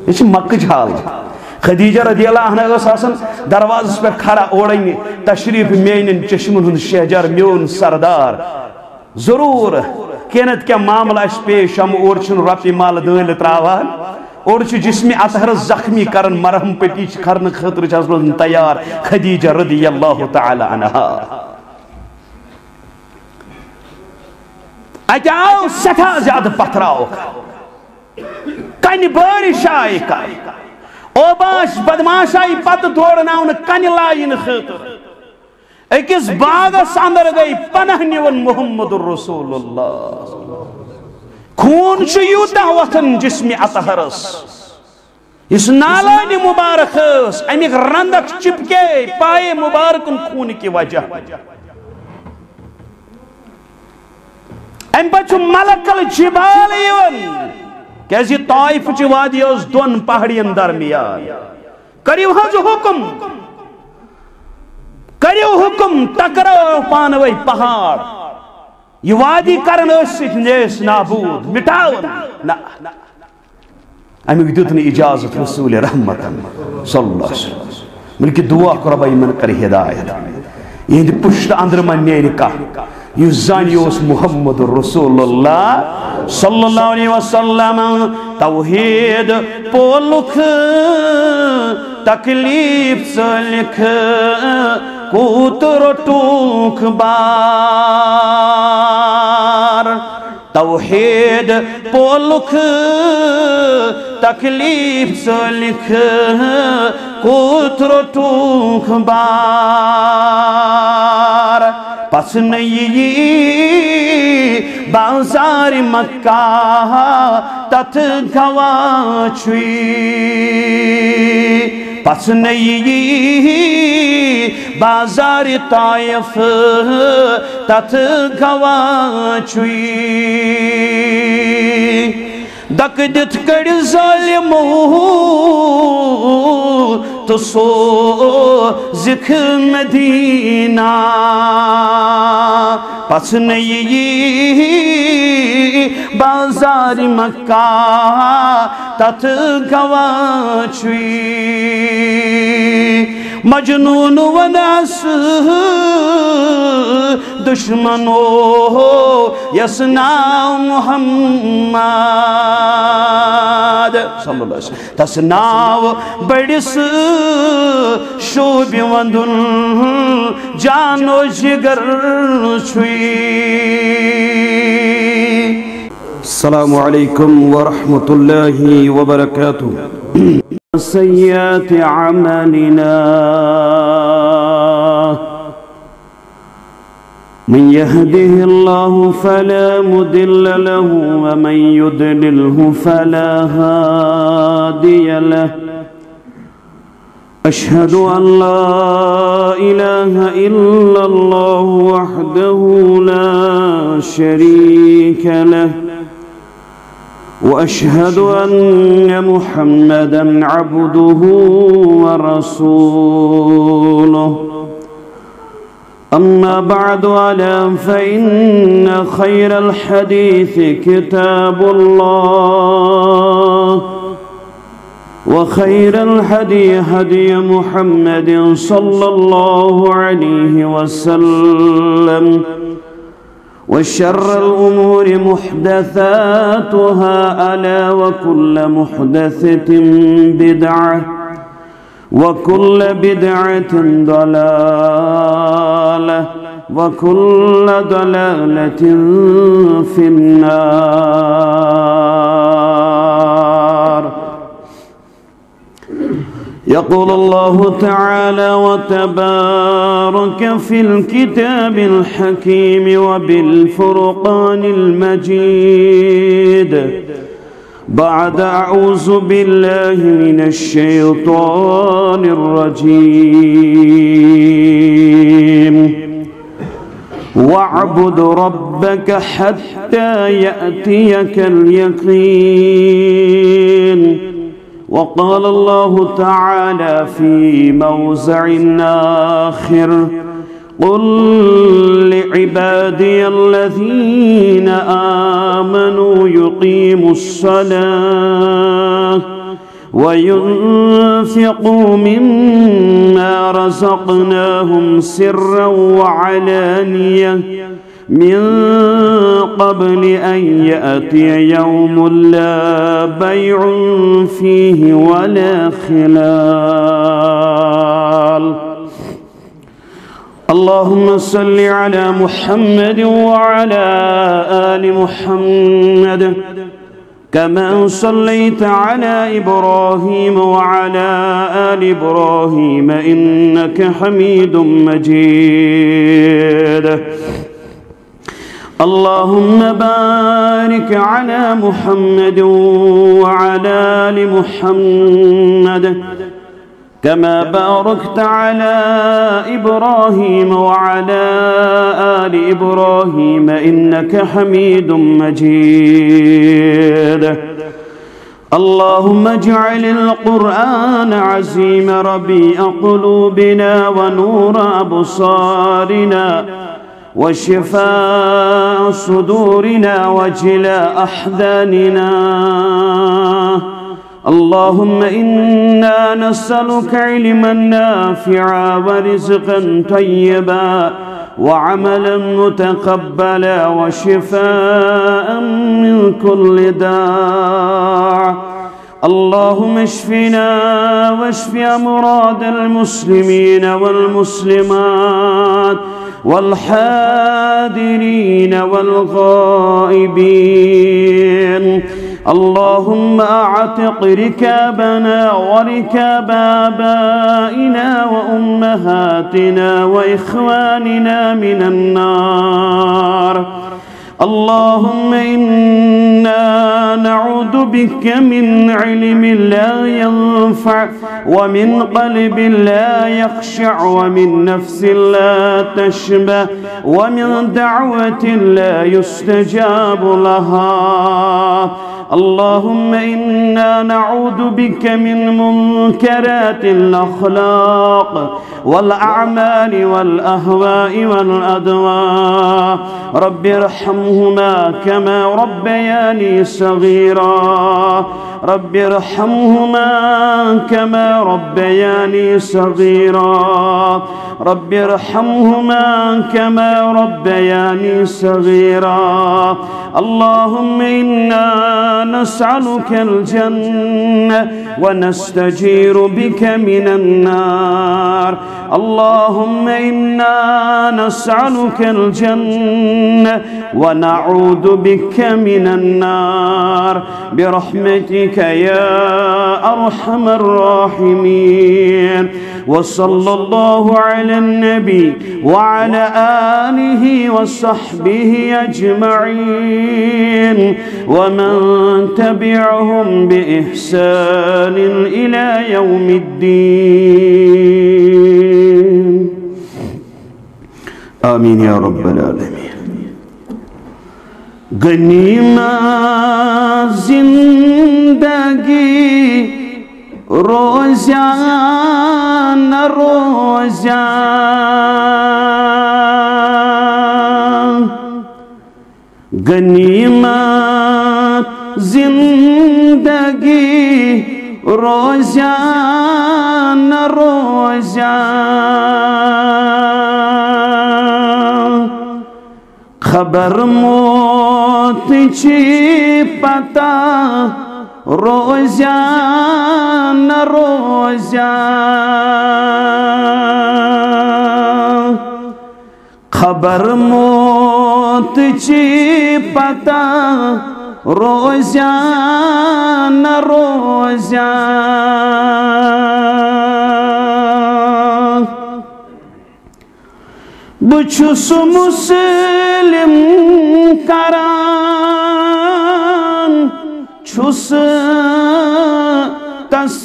یہ مکہ حال خدیجہ رضی اللہ عنہ آسان دروازس پہ کھڑا اوڑیں تشریف میانن چشمن ہند شہجار میون سردار ضرور کینت کیا معاملہ اس پیش ہم اور چھن رپی مال دل تراوان اور چھ جسم اطہر زخمی کرن مرہم پٹی کرن خطر چھ تیار خدیجہ رضی اللہ تعالی عنہ اتاو سٹھا زیادہ پتھراو کن بارش آئی کا اوباش بدماش آئی پت دوڑناون کن لائن خطر اکس باغس اندر گئی پناہ نیون محمد الرسول اللہ خون چھ یوتہ وطن جسم اطہرس اس نالان مبارک اس امیک رندک چپکے پائے مبارکن خون کی وجہ ام پچھ ملک الجبال یون کیسی طائف چی وادی اس دون پہاڑین درمیان کریو ہاں جو حکم تکرو پانوئی پہاڑ یہ وادی کرن اس نیس نابود مٹاون نا امیک دیتنی اجازت رسول رحمت صلی اللہ علیہ وسلم ملکی دعا کربائی من کر ہدایت یہ پشت اندر من نیرکا یہ زانیوس محمد رسول اللہ صلی اللہ علیہ وسلم توحید پولک تکلیف سلک کوتر ٹوک بار توحید پولک تکلیف سلک کوتر ٹوک بار پس نئی بازار مکہ تت گواچوی پس نئی بازار طائف تت گواچوی دک دت کڑ ظالمو تو سو ذکھ مدینہ پس نئی بازار مکہ تت گواچوی مجنون و ناس دشمنو یسنا محمد صلی اللہ علیہ وسلم تسناو بڑس شوب وندن جانو جگر چھوئی السلام علیکم ورحمۃ اللہ وبرکاتہ سیئات عملنا من يهده الله فلا مضل له ومن يضلله فلا هادي له أشهد أن لا إله إلا الله وحده لا شريك له وأشهد أن محمدًا عبده ورسوله أما بعد فإن خير الحديث كتاب الله وخير الهدي هدي محمد صلى الله عليه وسلم وشر الأمور محدثاتها ألا وكل محدثة بدعة وكل بدعة ضلالة وكل ضلالة في النار يقول الله تعالى وتبارك في الكتاب الحكيم وبالفرقان المجيد بعد أعوذ بالله من الشيطان الرجيم واعبد ربك حتى يأتيك اليقين وقال الله تعالى في موضع آخر قل لعبادي الذين آمنوا يقيموا الصلاة وينفقوا مما رزقناهم سرا وعلانية من قبل أن يأتي يوم لا بيع فيه ولا خلال. اللهم صل على محمد وعلى آل محمد كما صليت على إبراهيم وعلى آل إبراهيم إنك حميد مجيد. اللهم بارك على محمد وعلى آل محمد كما باركت على إبراهيم وعلى آل إبراهيم إنك حميد مجيد. اللهم اجعل القرآن عزيم ربيع قلوبنا ونور أبصارنا وشفاء صدورنا وجلاء أحزاننا. اللهم إنا نسألك علما نافعا ورزقا طيبا وعملا متقبلا وشفاء من كل داء. اللهم اشفنا واشف أمراض المسلمين والمسلمات والحاضرين والغائبين. اللهم أعتق ركابنا وركاب آبائنا وأمهاتنا وإخواننا من النار. اللهم إنا نعوذ بك من علم لا ينفع ومن قلب لا يخشع ومن نفس لا تشبع ومن دعوة لا يستجاب لها. اللهم إنا نعوذ بك من منكرات الأخلاق والأعمال والأهواء والأدواء. رب ارحمهما كما ربياني صغيرا. رب ارحمهما كما ربياني صغيرا. رب ارحمهما كما ربياني صغيرا. اللهم إنا نسألك الجنة ونستجير بك من النار. اللهم إنا نسألك الجنة ونعوذ بك من النار برحمتك يا أرحم الراحمين. وصلى الله على النبي وعلى آله وصحبه أجمعين ومن تبعهم بإحسان إلى يوم الدين. آمين يا رب العالمين. गनीमत जिंदगी रोजान रोजान, गनीमत जिंदगी रोजान रोजान, खबर मौत ची पता रोजान रोजान, खबर मौत ची पता रोजान रोजान। बुछुस मुस्लिम करान छुस तस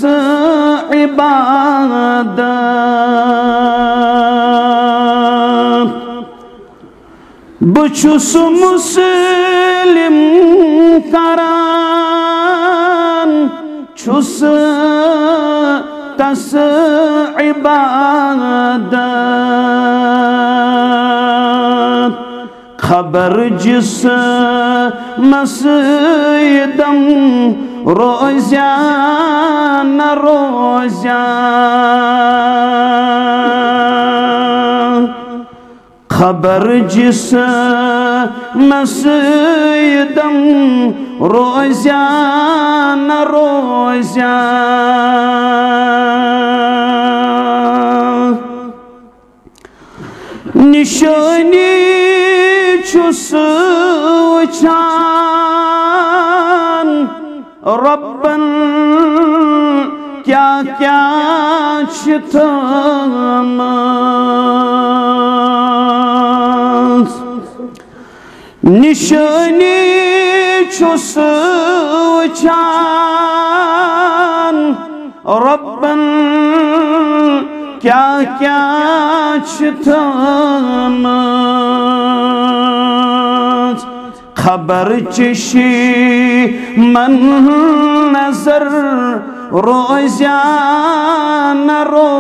इबादत। बुछुस मुस्लिम करान छुस तस इबादत। खबर जिस मस्जिदम रोजान روزیاں خبر جسم سیدم روزیاں نہ روزیاں نشانی چھس وچھان ربن کیا کیا چھتامت نشانی چھس وچھان ربن کیا کیا چھتامت خبر چشی من نظر روزیاں نہ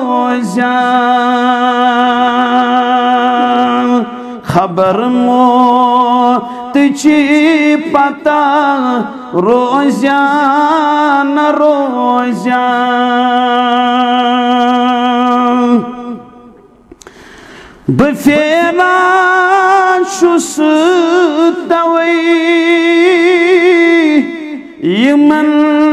روزیاں خبر موت چی پتہ روزیاں نہ روزیاں بفیران چھس توئی یمن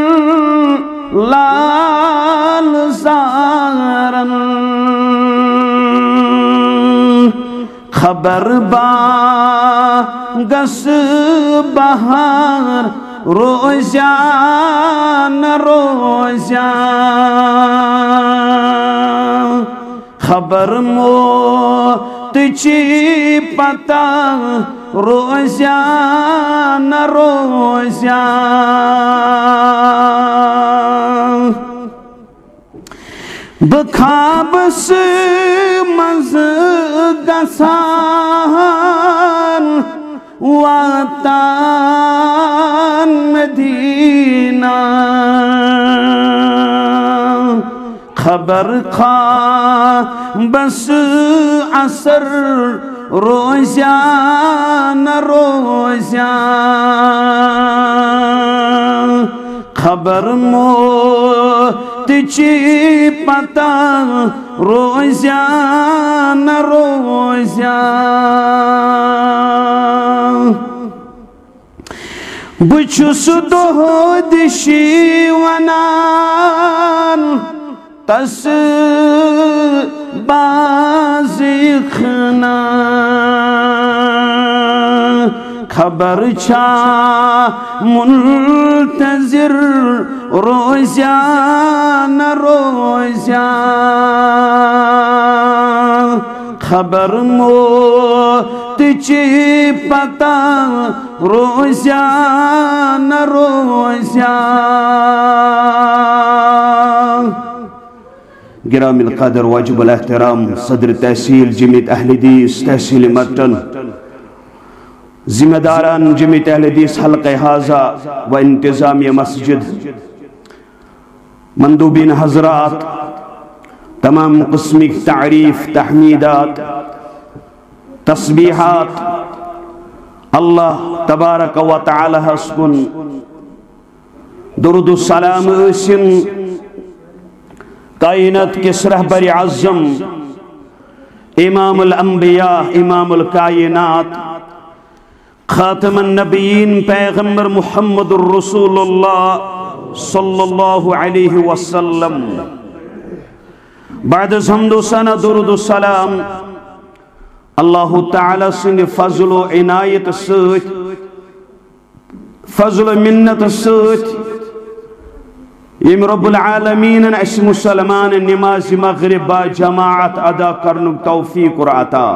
لال زارن خبر با گس بہار روزیاں نہ روزیاں خبر موت چی پتہ روزیاں نہ روزیاں بخابس مز گسان واتان مدینہ خبر خواہ بس عصر روزیاں نہ روزیاں خبر موت چی پتہ روزیاں نہ روزیاں بچھس دہدشی ونان تس بازیخنا خبر چھا منتظر روزیاں نہ روزیاں خبر موت چی پتہ روزیاں نہ روزیاں گرامی القدر واجب الاحترام صدر تحصیل جمعیت اہل حدیث تحصیل مرٹن ذمہ داران جمعیت اہل حدیث حلقہ حاضہ و انتظامیہ مسجد مندوبین حضرات تمام قسم کی تعریف تحمیدات تسبیحات اللہ تبارک و تعالی حسن درود السلام اسم کائنات کس رہبر اعظم امام الانبیاء امام الکائنات خاتم النبیین پیغمبر محمد الرسول اللہ صلی اللہ علیہ وسلم بعد حمد و ثنا درود السلام اللہ تعالی سند فضل و عنایت سۭتۍ فضل و منت سۭتۍ یم رب العالمین اس مسلمان نماز مغرب با جماعت ادا کرنک توفیق اور عطا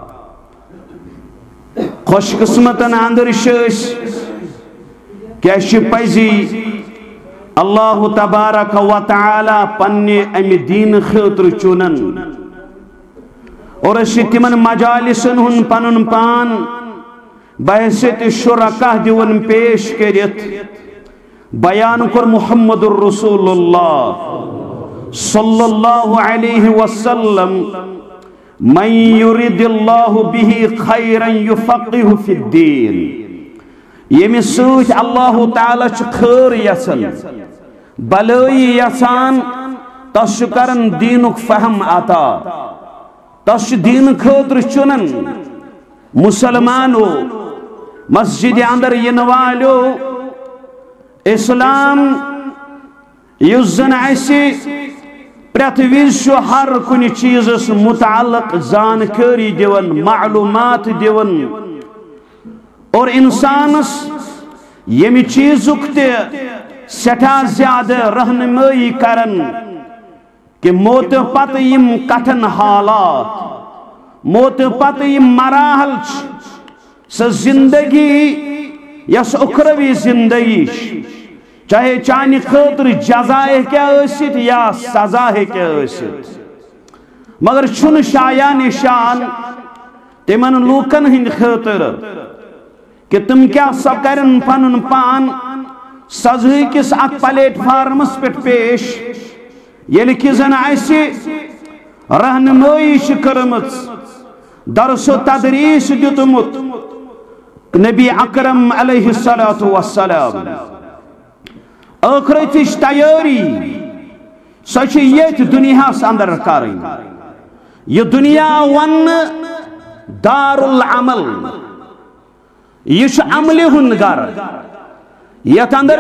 خوش قسمتن اندر شش کیش پزی اللہ تبارک و تعالی پنی ام دین خاطر چونن اور اس تمن مجالسن ہن پنن پان بحثیت شرکاء دیون پیش کرت بیان کر محمد الرسول اللہ صلی اللہ علیہ وسلم من یرید اللہ به خیرا یفقہ فی الدین یمی سوچ اللہ تعالی چھ خیر یسن بلوئی یسان تس کرن دینک فہم عطا تس دین خاطر چنن مسلمانو مسجد اندر ین والو اسلام یس زن اسی پرت وز ہر کن چیزس متعلق زانکاری دیون معلومات دیون اور انسانس یمی چیزک تے سٹھا زیادہ رہنمائی کرن کہ موت پتہ یم کٹھن حالات موت پتہ یم مراحل سہ زندگی یس اخروی زندگی چاہے چانی خاطر جزا کیا ٲسِتھ یا سزا کیا ٲسِتھ مگر چھن شایان نشان تمن لوکن ہند خاطر کہ تم کیا سب کرن پنن پان سزا کس اک پلیٹ فارمس پہ پیش یل کہ زن اسی رہنمائی کرمت درس و تدریس دیتمت نبی اکرم علیہ الصلوۃ والسلام آخرتش تیاری سچ یت دنیا اندر کریں یہ دنیا ون دار العمل یہ عمل ہند گر یت اندر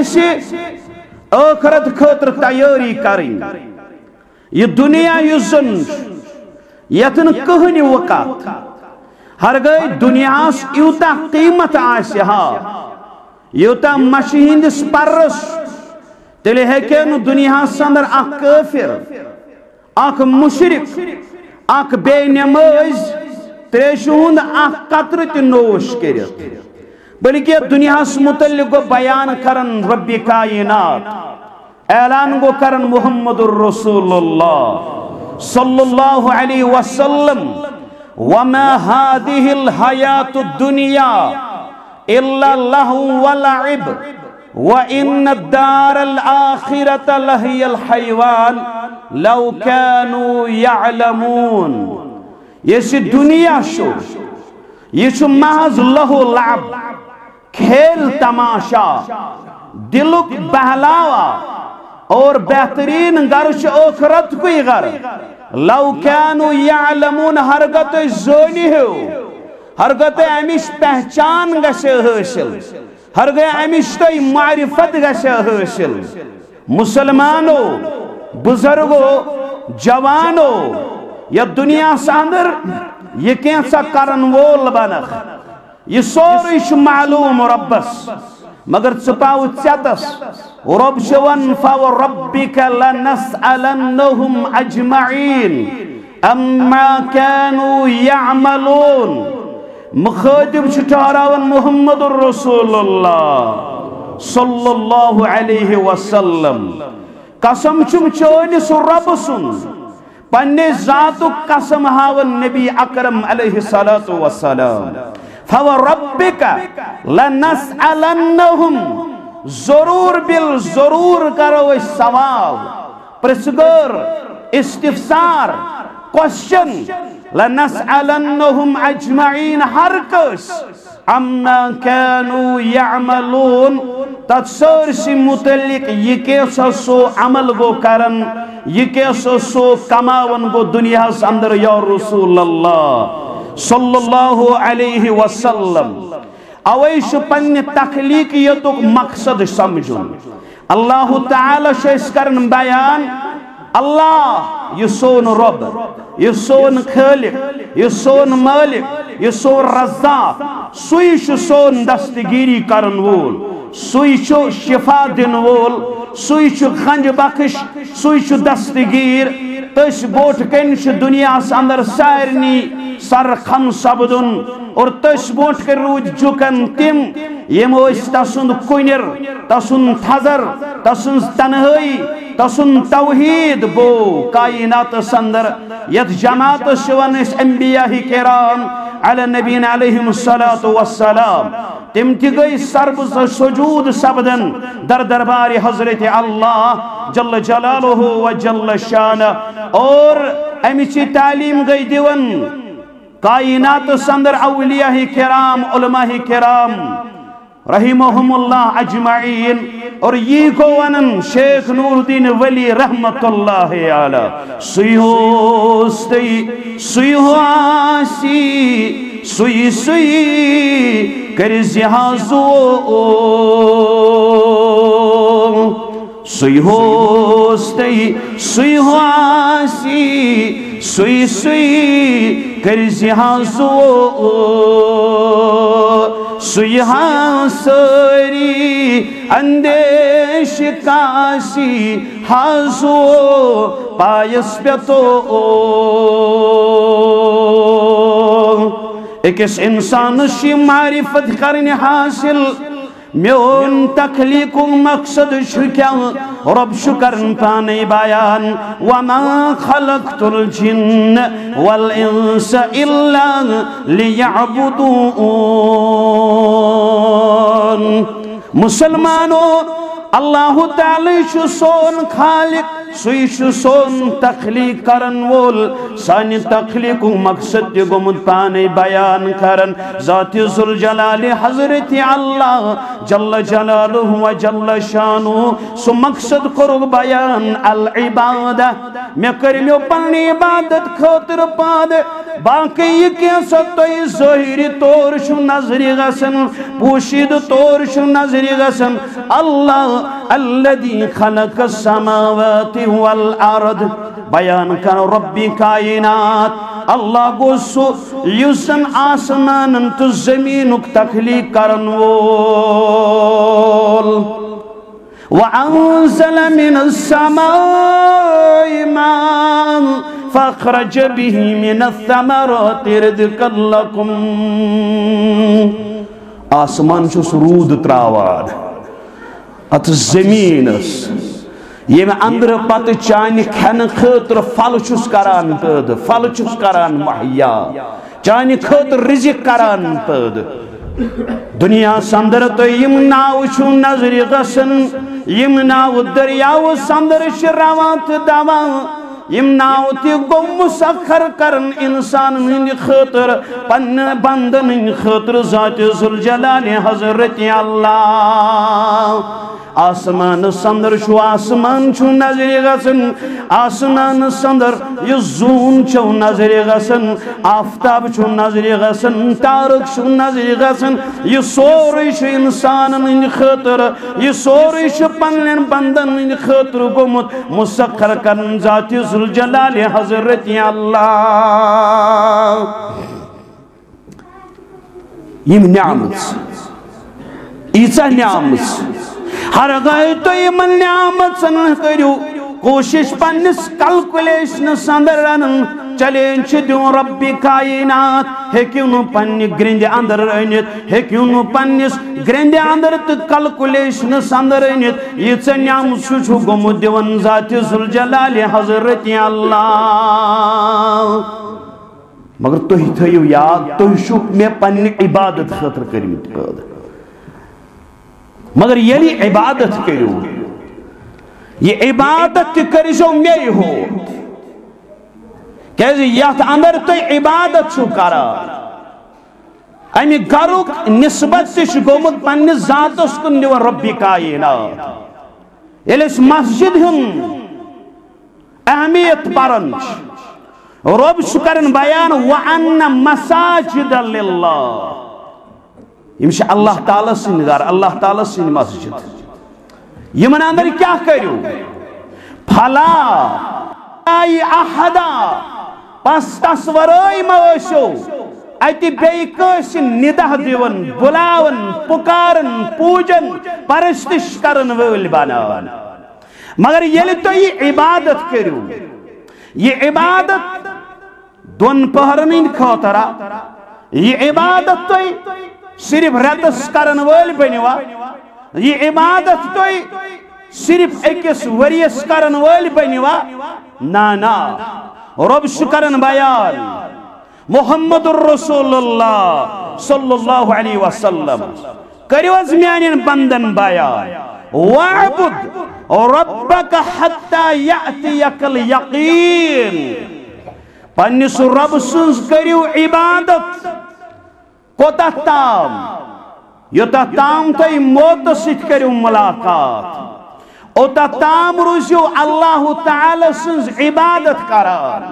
آخرت خاطر تیاری کریں یہ دنیا یزن یتن کہنی وقت ہرگاہ دنیا یوتا قیمت آسی ہا یوتا مشی ہندس پرس تیلے ہیکے نو دنیا اندر اک کافر اک مشرک اک بے نماز تریشو ہند اک قطر تی نوش کرت بلکہ دنیا متعلق گو بیان کرن رب کائنات اعلان گو کرن محمد الرسول اللہ صلی اللہ علیہ وسلم وما هذه الحیات الدنیا الا لهو ولعب وان الدار الاخرة لهي الحیوان لو كانوا يعلمون یہ دنیا شو یہ محض لہو لعب کھیل تماشا دلک بہلاوا اور بہترین گرش آخرت کوئی گر لو كانوا يعلمون ہرگت زونی ہو ہرگت امیش پہچان گشے حاصل ہرگت امیش تو معرفت گشے حاصل مسلمانو بزرگو جوانو یا دنیا ساندر یہ کیسا کرن وول بنخ یہ سوریش معلوم ربس مگر چپاو چتس رب شون فوربک لنسألنهم اجمعین اما كانوا يعملون مخاطب چھٹاراون محمد الرسول اللہ صلی اللہ علیہ وسلم قسم چھم چونس رب سن پنے ذات قسم ہاون نبی اکرم علیہ الصلوۃ والسلام فَوَرَبِّكَ لَنَسْأَلَنَّهُمْ ضرور بالضرور کرو سوال پرسگر استفسار کوشچن لَنَسْأَلَنَّهُمْ اجمعین ہر کس عَمَّا كَانُوا يَعْمَلُونَ تتصور سی متعلق یہ کیسا سو عمل گو کرن یہ کیسا سو کماون گو دنیا اندر یا رسول اللہ صلی اللہ علیہ وسلم اویش پن تخلیقیتک مقصد سمجھن اللہ تعالی شیس کرن بیان اللہ یہ سون رب یہ سون خالق یہ سون مالک یہ سون رزاق سویش سون دستگیری کرن وول سویش شفا دن وول سویش خنج بخش سویش دستگیر تش بوٹ کنش دنیا اندر سارنی سر خم سبدن اور تش بوٹ کر روج جکن تم یم اس تسند کنر تسند تھزر تسند تنہائی تسند توحید بو کائنات سندر یت جماعت شون اس انبیاء کرام علی نبین علیہم الصلاۃ والسلام تم تی گئی سرب سجود سبدن در دربار حضرت اللہ جل جلالہ و جل شانہ اور امیچی تعلیم گئی دیون کائنات سندر اولیاء کرام علماء کرام رحمہم اللہ اجمعین اور یہ کو ونن شیخ نور الدین ولی رحمت اللہ علیہ سیہو آسی سوئی کرزی حاضو سیہو آسی سوئی کرزی حاضو سیہاں سری اندیش کاسی حاضو پایس پیتو ایکس انسان شی معرفت کرنے حاصل میون تخلیق مقصد شکیا رب شکرن پانے بیان وما خلقت الجن والانس الا لیعبدون مسلمانوں اللہ تعالی شو سون خالق سوی شو سون تخلیق کرن وول سانی تخلیق مقصد گمت پانے بیان کرن ذات ذوالجلال حضرت اللہ جل جلالہ و جل شانہ سو مقصد کرو بیان العبادہ میں کرمیو پنی عبادت خاطر پاد باقی یہ کیسا توی ظاہری طور شو نظری غسن پوشید طور شو نظری غسن اللہ الذي خلق السماوات والارض بیان کر ربی کائنات اللہ گوسو یسن آسمان تو زمینک تخلیق کرن وول وانزل من السماء ماء فاخرج به من الثمرات رزقا لكم آسمان چھو سرود تراوان ات زمینس یہ میں اندر پت چانی کھن خطر فل چھس کران پد فل چھس کران محیا چانی خطر رزق کران پد دنیا سندر تو یم ناو چھو نظری غسن یم ناو دریاو سندر شروات دوا یم ناو تی گو مسخر کرن انسان من خطر پن بندن خطر ذات ذوالجلال حضرت اللہ آسمان سندر شو آسمان چھو نظری غسن آسمان سندر یہ زون چھو نظری غسن آفتاب چھو نظری غسن تارک چھو نظری غسن یہ سوری شو انسان من خطر یہ سوری شو پنلن بندن من خطر گمت مسخر کرن ذات ذوالجلال حضرت اللہ یہ نعمت ایسا نعمت ہر گئے تو یہ من نعمت سن کریو کوشش پنس کلکولیشن سندر رنن چلینچ دیو ربی کائنات ہیکیونو پنی گرند اندر رنیت ہیکیونو پنیس گرند اندر تو کلکولیشن سندر رنیت یہ سے نعمت سوچو گمو دیون ذات ذوالجلال حضرت اللہ مگر تو ہی تھیو یاد تو ہی شک میں پنی عبادت خطر کریمت پید مگر یلی عبادت کرو یہ عبادت کرشو میں ہو کہتے یہت اندر تو عبادت چھو کرا امی گروک نسبت تش گومت پنی ذات اس کن دیو ربی کائنات یلی اس مسجد ہم اہمیت پرنچ رب شکرن بیان وَأَنَّ مَسَاجِدَ لِلَّهِ یمشہ اللہ تعالیٰ سے نگار اللہ تعالیٰ سے مسجد یہ من اندر کیا کرو پھلا آئی احدا پس تصورائی موشو ایتی بیکش ندہ دیون بلاون پکارن پوجن پرشتش کرن وول بناون مگر یہ تو یہ عبادت کرو یہ عبادت دون پہرنین کھوترا یہ عبادت تو صرف رتس کرن وول بنوا یہ عبادت تو صرف ایکس وریس کرن وول بنوا نا رب شکرن بیان محمد الرسول اللہ صلی اللہ علیہ وسلم کریو از میانین بندن بیان وَعْبُدْ رَبَّكَ حَتَّى يَأْتِيَكَ الْيَقِينَ پنیس رب سنز کریو عبادت کوتا تام یوتا تام تھی موت ست کرو ملاقات اوتا تام روزیو اللہ تعالی سنز عبادت کران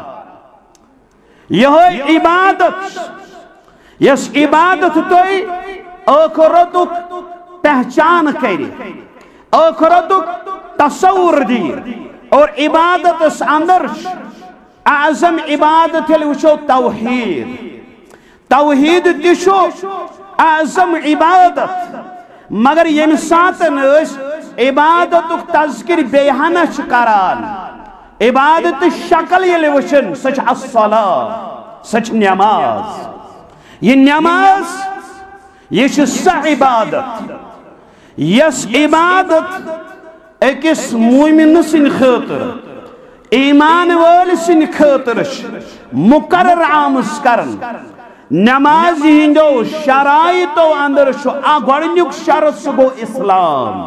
یہ عبادت یس عبادت تھی آخرتک پہچان کری آخرتک تصور دی اور عبادت اس اندر اعظم عبادت وچو توحید توحید تشو اعظم عبادت مگر یم ساتن اس عبادت تذکر بیہانہ کران عبادت شکل یل وچن سچ الصلاة سچ نماز یہ نماز یہ سا عبادت یس عبادت ایکس مومن سن خاطر ایمان وال سن خاطر مقرر آمز کرن نماز ہندو شرائطو اندر شو گوڑنیک شرط سگو اسلام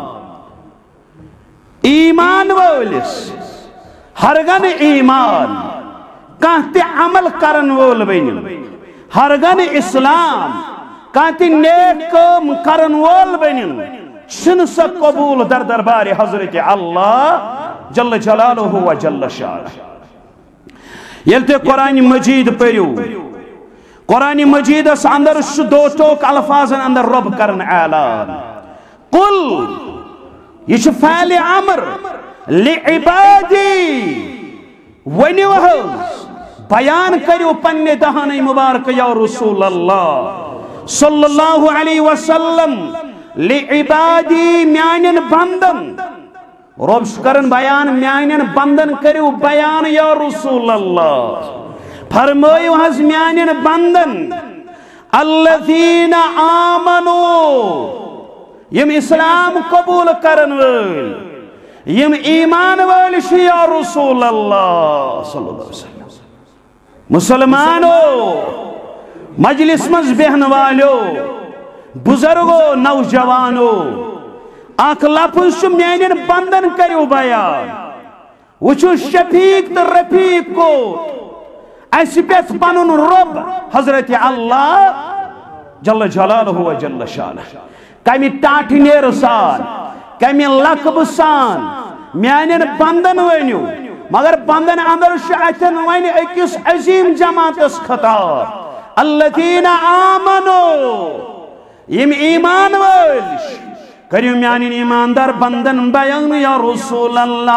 ایمان والس ہرگن ایمان کانتی عمل کرن وول بین ہرگن اسلام کانتی نیک کام کرن وول بین شن سا قبول در دربار حضرت اللہ جل جلالہ و جل شانہ یلتے قرآن مجید پریو قرآن مجید اس اندر دو ٹوک الفاظ اندر رب کرن اعلان قل یہ فعل امر لعبادی ونیو حض بیان کریو پنے دہانی مبارک یا رسول اللہ صلی اللہ علیہ وسلم لعبادی میانن بندن رب شکرن بیان میانن بندن کریو بیان یا رسول اللہ فرمائیو حض میانن بندن الذین آمنو یم اسلام قبول کرن ول یم ایمان ول یا رسول اللہ صلی اللہ علیہ وسلم مسلمانو مجلس مز بہن والو بزرگو نوجوانو آنکھ لفظ میانن بندن کریو بیان وچو شفیق در رفیق کو ایسی پیت پانون رب حضرت اللہ جل جلالہ و جل شانہ کمی ٹاٹھ نیر سان کمی لقب سان میانن بندن وینیو مگر بندن اندر شعتن وین اکس عظیم جماعت اس خطاب الذین آمنو یم ایمان ویلش کریو میانن ایماندار بندن بیان یا رسول اللہ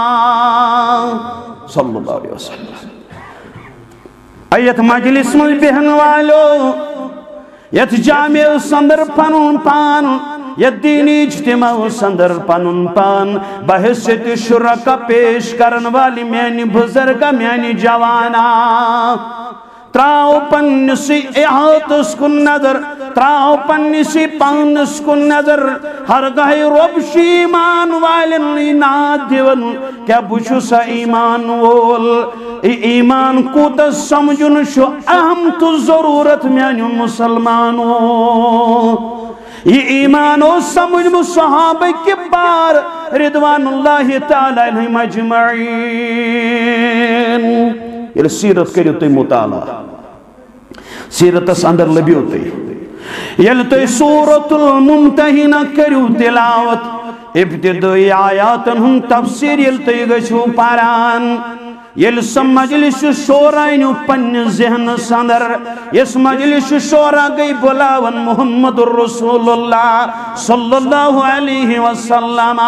صلی اللہ علیہ وسلم ایت مجلس مل بہن والو یت جامع سندر پنون پان یت دینی اجتماع سندر پنون پان بحثت شرکا پیش کرن والی میانی بزرگا میانی جوانا تراؤ پنسی احاطس کن نظر تراؤ پنسی پانس کن نظر ہر گاہی رب شی ایمان والن لینات دیون کیا بچو سا ایمان وول ایمان کو تا سمجھن شو اہم تو ضرورت میانی مسلمانو یہ ایمان و سمجھ صحابہ کے بار رضوان اللہ تعالی علیہ مجمعین یہ سیرت کریو تی مطالعہ سیرت اس اندر لبیو تی یہ تی سورة الممتحنہ کریو تلاوت ابتدائی آیاتن ہم تفسیر یہ تی گشو پاران یہ سم مجلس شورائنو پن ذہن سندر اس مجلس شورا گئی بلاون محمد الرسول اللہ صلی اللہ علیہ وسلم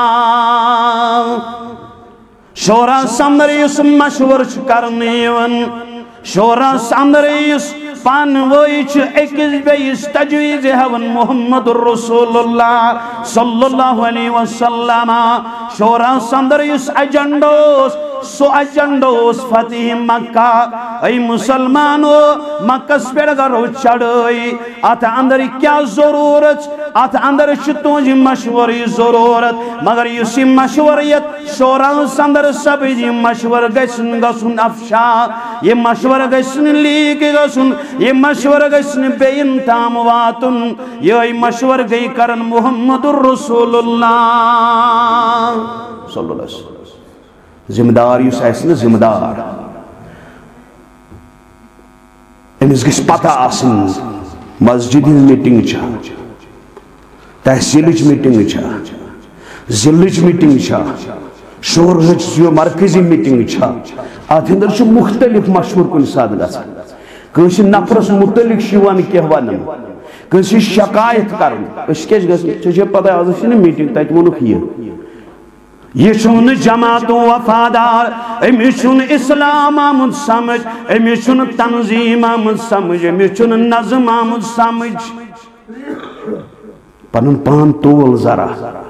شورا سندر اس مشور کرنیون شورا سندر اس پان ویچ اکس بیس تجویز ہون محمد الرسول اللہ صلی اللہ علیہ وسلم شورا سندر اس اجنڈوس سو اجنڈوس فتح مکہ ای مسلمانو مکہ سپیڑ گرو چڑھوئی آتا اندر کیا ضرورت آتا اندر شتونجی مشوری ضرورت مگر یسی مشوریت شورا سندر سب جی مشور گسن گسن افشا یہ مشور گسن لیگ گسن یہ مشور گسن بے انتام واتن یہ مشور گئی کرن محمد الرسول اللہ صلی اللہ علیہ وسلم ذمہ دار یس ایسن ذمہ دار امس گس پتہ آسن مسجد میٹنگ چھ تحصیلچ میٹنگ چھا ضلعچ میٹنگ چھا شورہچ مرکزی میٹنگ چھا اتھ اندر چھ مختلف مشہور کن ساتھ گژھان کٲنٛسہِ نفرس متعلق چھ یوان کینٛہہ ونن کٲنٛسہِ شکایت کرن أسۍ کیٛاہ چھِ گژھان ژےٚ چھےٚ پتہ آز چھِ نا میٹنگ تتہِ ووٚنُکھ یہ چھُنہٕ جماعت وفادار أمِس چھُنہٕ اسلام آمُت سمجھ أمِس چھُنہٕ تنظیٖم آمُت سمجھ أمِس چھُنہٕ نظم آمُت سمجھ پنُن پان تول ذرا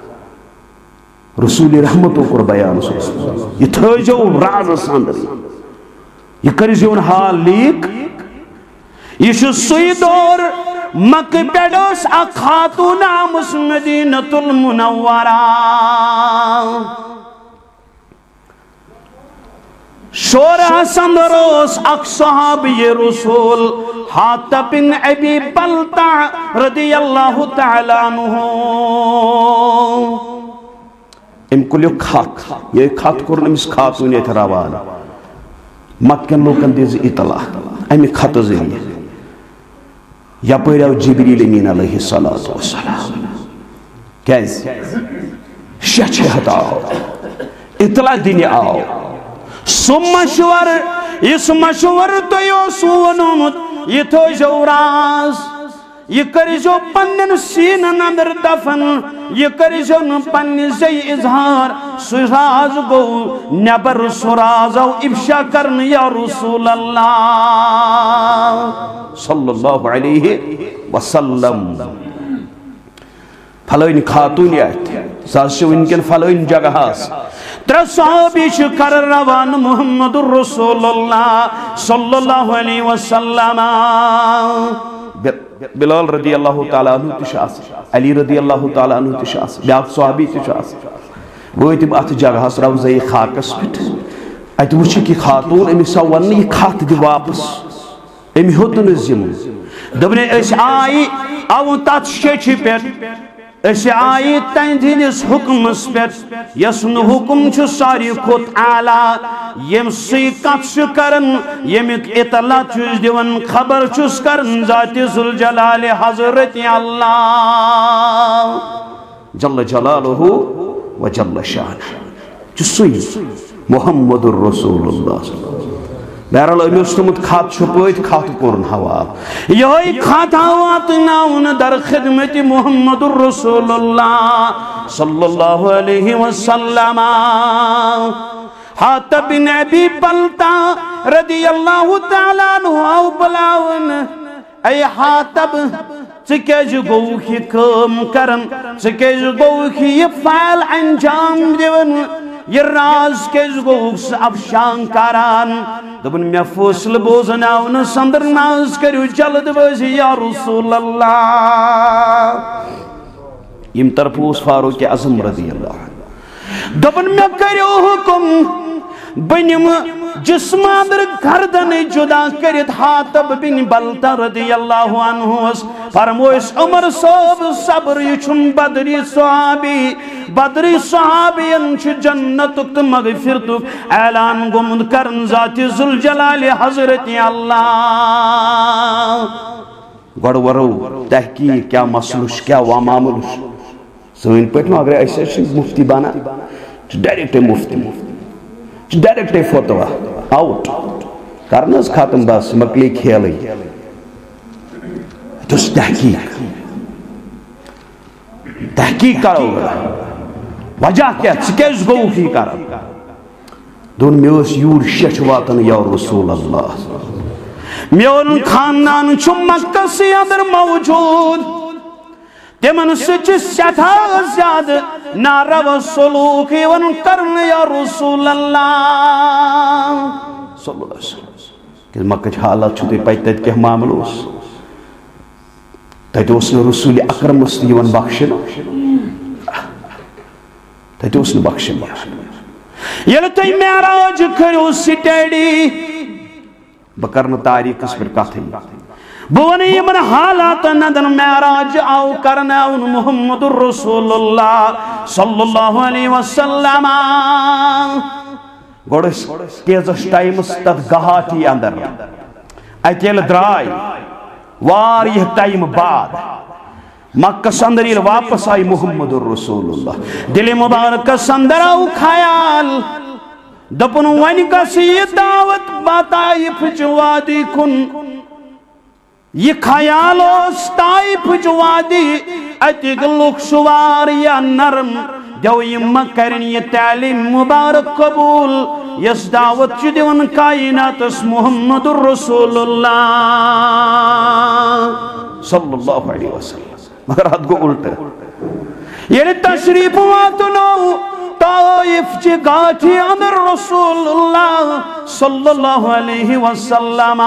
رسول رحمتو کوٚر بیان یہِ تھٲیزیو رازس اندر یہ کٔرزیون حال لیک یہ چھُ سُے دور مکہ پٮ۪ٹھ ٲس اکھ خاتوٗن آمٕژ مدینۃ المنورہ شورہس اندر اوس اکھ صحابی رسول حاطب بن ابی بلتع رضی اللہ تعالیٰ عنہ ام کلیو خط یہ خط کوٚرُن أمِس خاتوٗنہِ اَتھِ روانہٕ مکن لوکن دِژ اطلاع امہِ خط ذٔریعہٕ یپٲرۍ آو جبریل امین علیہ الصلوۃ والسلام کیٛازِ 600 آو اطلاع دِنہِ آو سُہ مشورٕ یُس مشورٕ تۄہہِ اوسوٕ ووٚنمُت یہِ تھٲیزیو راز یہ کٔرزیو پننٮ۪ن سیٖنن اندر دفن یہ کٔرزیو نہٕ پننہِ زیٚیہِ اظہار سُہ راز گوٚو نٮ۪بر سُہ راز آو افشا کرنہٕ یا رسول اللہ صلی اللہ علیہ وسلم فلٲنۍ خاتوٗنہِ اَتھِ سُہ حظ چھُ وٕنکٮ۪ن فلٲنۍ جگہس 3 صحابی چھِ کران روانہٕ محمد رسول اللہ صلی اللہ علیہ وسلم بلال رضی اللہ تعالیٰ عنہ تہِ چھُ آسان علی رضی اللہ تعالیٰ عنہ تہِ چھُ آسان بیٛاکھ صحابی تہِ چھُ آسان وٲتۍ اتھ جگہس روزے خاکس پٮ۪ٹھ اتہِ وٕچھِکھ یہِ خاتوٗن أمِس آو وننہٕ یہِ خط دِ واپس أمۍ ہیوٚت نہٕ ذِمہٕ دوٚپنَے أسۍ آیہِ آوُ تتھ شیچھِ پٮ۪ٹھ أسۍ آیہِ تہنٛدِ ہٕنٛدِس حُکمس پٮ۪ٹھ یۄس نہٕ حُکم چھُ ساروی کھۄتہٕ اعلیٰ ییٚمہِ سٕے کتھ چھُ کران ییٚمیُک اطلاع چھُس دِوان خبر چھُس کران ذاتِ ذوالجلال حضرت اللہ جل جلالہ و جل شانہ چھُ سُے محمد الرسول اللہ بہرحال أمۍ اوس تھوٚمُت خط چھُپٲیِتھ خط کوٚرُن حوالہٕ یِہوٚے خط آو واتناونہٕ در خدمت محمد الرسول اللہ صلی اللہ علیہ وسلم حاطب بن ابی بلتع رضی اللہ تعالیٰ عنہ آو بلاونہٕ اے حاطب ژٕ کیٛازِ گوٚوُکھ یہِ کٲم کران ژٕ کیٛازِ گوٚوُکھ یہِ فعل انجام دِوان یہ راز کیٛازِ گوٚوُکھ سُہ افشان کران دوٚپُن مےٚ فٲصلہٕ بوزناونہٕ سندر ناز کٔرِو جلد بٲزی یا رسول اللہ ییٚمہِ طرفہٕ اوس فاروق اعظم رضی اللہ عنہ دوٚپُن مےٚ کٔرِو حُکم بہٕ نِمہٕ جسمہٕ اندر گردنٕے جدا کٔرِتھ حاطب بن بلتع رضی اللہ عنہس فرمویس عمر صٲب صبر یہِ چھُم بدری صحابی بدری صحابین چھُ جنتُک تہٕ مغفرتُک اعلان گوٚمُت کرن ذاتِ ذوالجلال حضرت اللہ گۄڈٕ ورو تحقیق کیٛاہ مسلہٕ چھُ کیٛاہ معاملہٕ چھُ سٲنۍ پٲٹھۍ مگر أسۍ حظ چھِ مفتی بنان چھُ ڈایریکٹے مفتی ڈائریکٹے فتوا آؤٹ کرنا ختم بس مکلی کھیلے تو تحقیق کرو وجہ کیا ژٕ گوٚوُکھ یہِ کران دوٚپُن مےٚ ٲس یوٗر شیچھ واتان یا رسول اللہ میون خاندان چھُ مکسٕے اندر موجوٗد تمن سۭتۍ چھُ سٮ۪ٹھاہ زیادٕ ناروا سلوٗک یِوان کرنہٕ یا رسول اللہ صلی اللہ علیہ وسلم کہ مکٕچ حالات چھُو تۄہہِ پتہٕ تتہِ کیٛاہ معاملہٕ اوس تتہِ اوس نہٕ رسول اکرمس تہِ یِوان بخشنہٕ تتہِ اوس نہٕ بخشن ییٚلہِ تُہۍ معراج کٔرِو سٹیڈی بہٕ کرٕ نہٕ تاریٖخس پٮ۪ٹھ کتھٕے بہٕ وَنہٕ یِمن حالاتن اندر معراج آو کرناون محمد الرسول اللہ صلی اللہ علیہ وسلم گۄڈٕ ٲسۍ کینٛژس ٹایمس تتھ گہاٹی اندر اتہِ ییٚلہِ درٛاے واریاہ ٹایم بعد مکہ سندر یل واپس آئی محمد الرسول اللہ دل مبارک سندر آو خیال دپن ون گس یہ دعوت بطائف وادی کن یہ خیال اس طائف وادی اتک لوک سوار یا نرم جو یمہ کرن یہ تعلیم مبارک قبول یس دعوت چھ دیون کائنات اس محمد الرسول اللہ صلی اللہ علیہ وسلم مگر حد کو الٹا یہ تشریف واتنو طائف چی گاٹھی اندر رسول اللہ صلی اللہ علیہ وسلم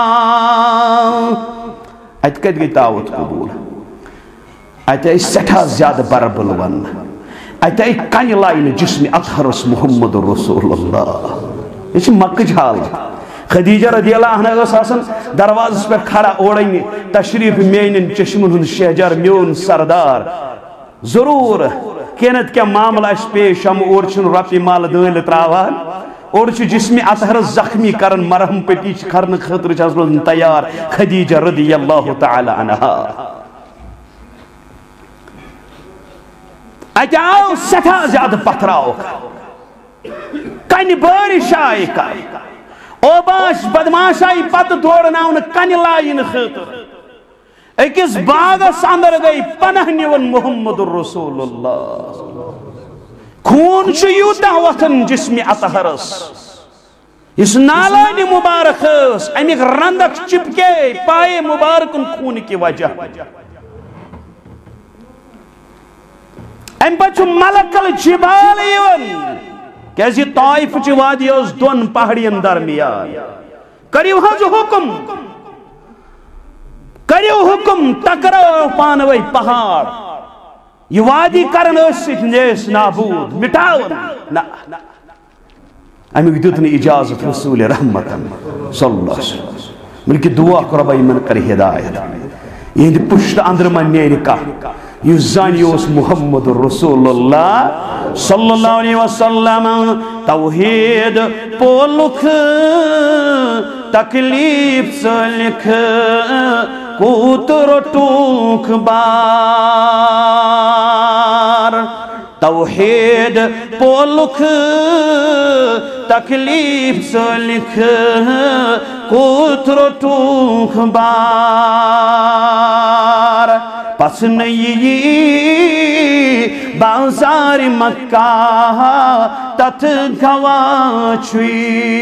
ات کت گئی دعوت قبول ات ای سٹھا زیادہ بربل ون ات ای کن لائن جسم اطہرس محمد رسول اللہ یہ مکہ حالت خدیجہ رضی اللہ عنہ آسان دروازس پہ کھڑا اوڑیں تشریف مین چشمن ہند شہجار میون سردار ضرور کینت کیا معاملہ اس پیش ہم اور چھن رپی مال دل تراوان اور چھ جسم اطہر زخمی کرن مرہم پٹی کرن خطر چھ تیار خدیجہ رضی اللہ تعالی عنہ اتاو سٹھا زیادہ پتھراو کن بارش آئی کا اوباش بدماش آئی پت دوڑنا ان کن لائن خطر ایکس باغس اندر گئی پناہ نیون محمد الرسول اللہ خون چھ یوتا وطن جسم اطہرس اس نالان مبارک امیک رندک چپکے پائے مبارکن خون کی وجہ ام پچھ ملک الجبال یون کیسی طائف چی وادی اس دون پہاڑین درمیان کریو حج حکم ٹکرو پانوئی پہاڑ یہ وادی کرن اسک نیس نابود مٹاون نا امیک دیتنی اجازت رسول رحمت صلی اللہ علیہ وسلم ملکی دعا کربائی من کر ہدایت یہ دی پشت اندر من نیرکا یہ زانیوس محمد رسول اللہ صلی اللہ علیہ وسلم توحید پولک تکلیف سلک کوتر ٹوک بار توحید پولک تکلیف سلک کوتر ٹوک بار پس نئی بازار مکہ تت گوا چھوئی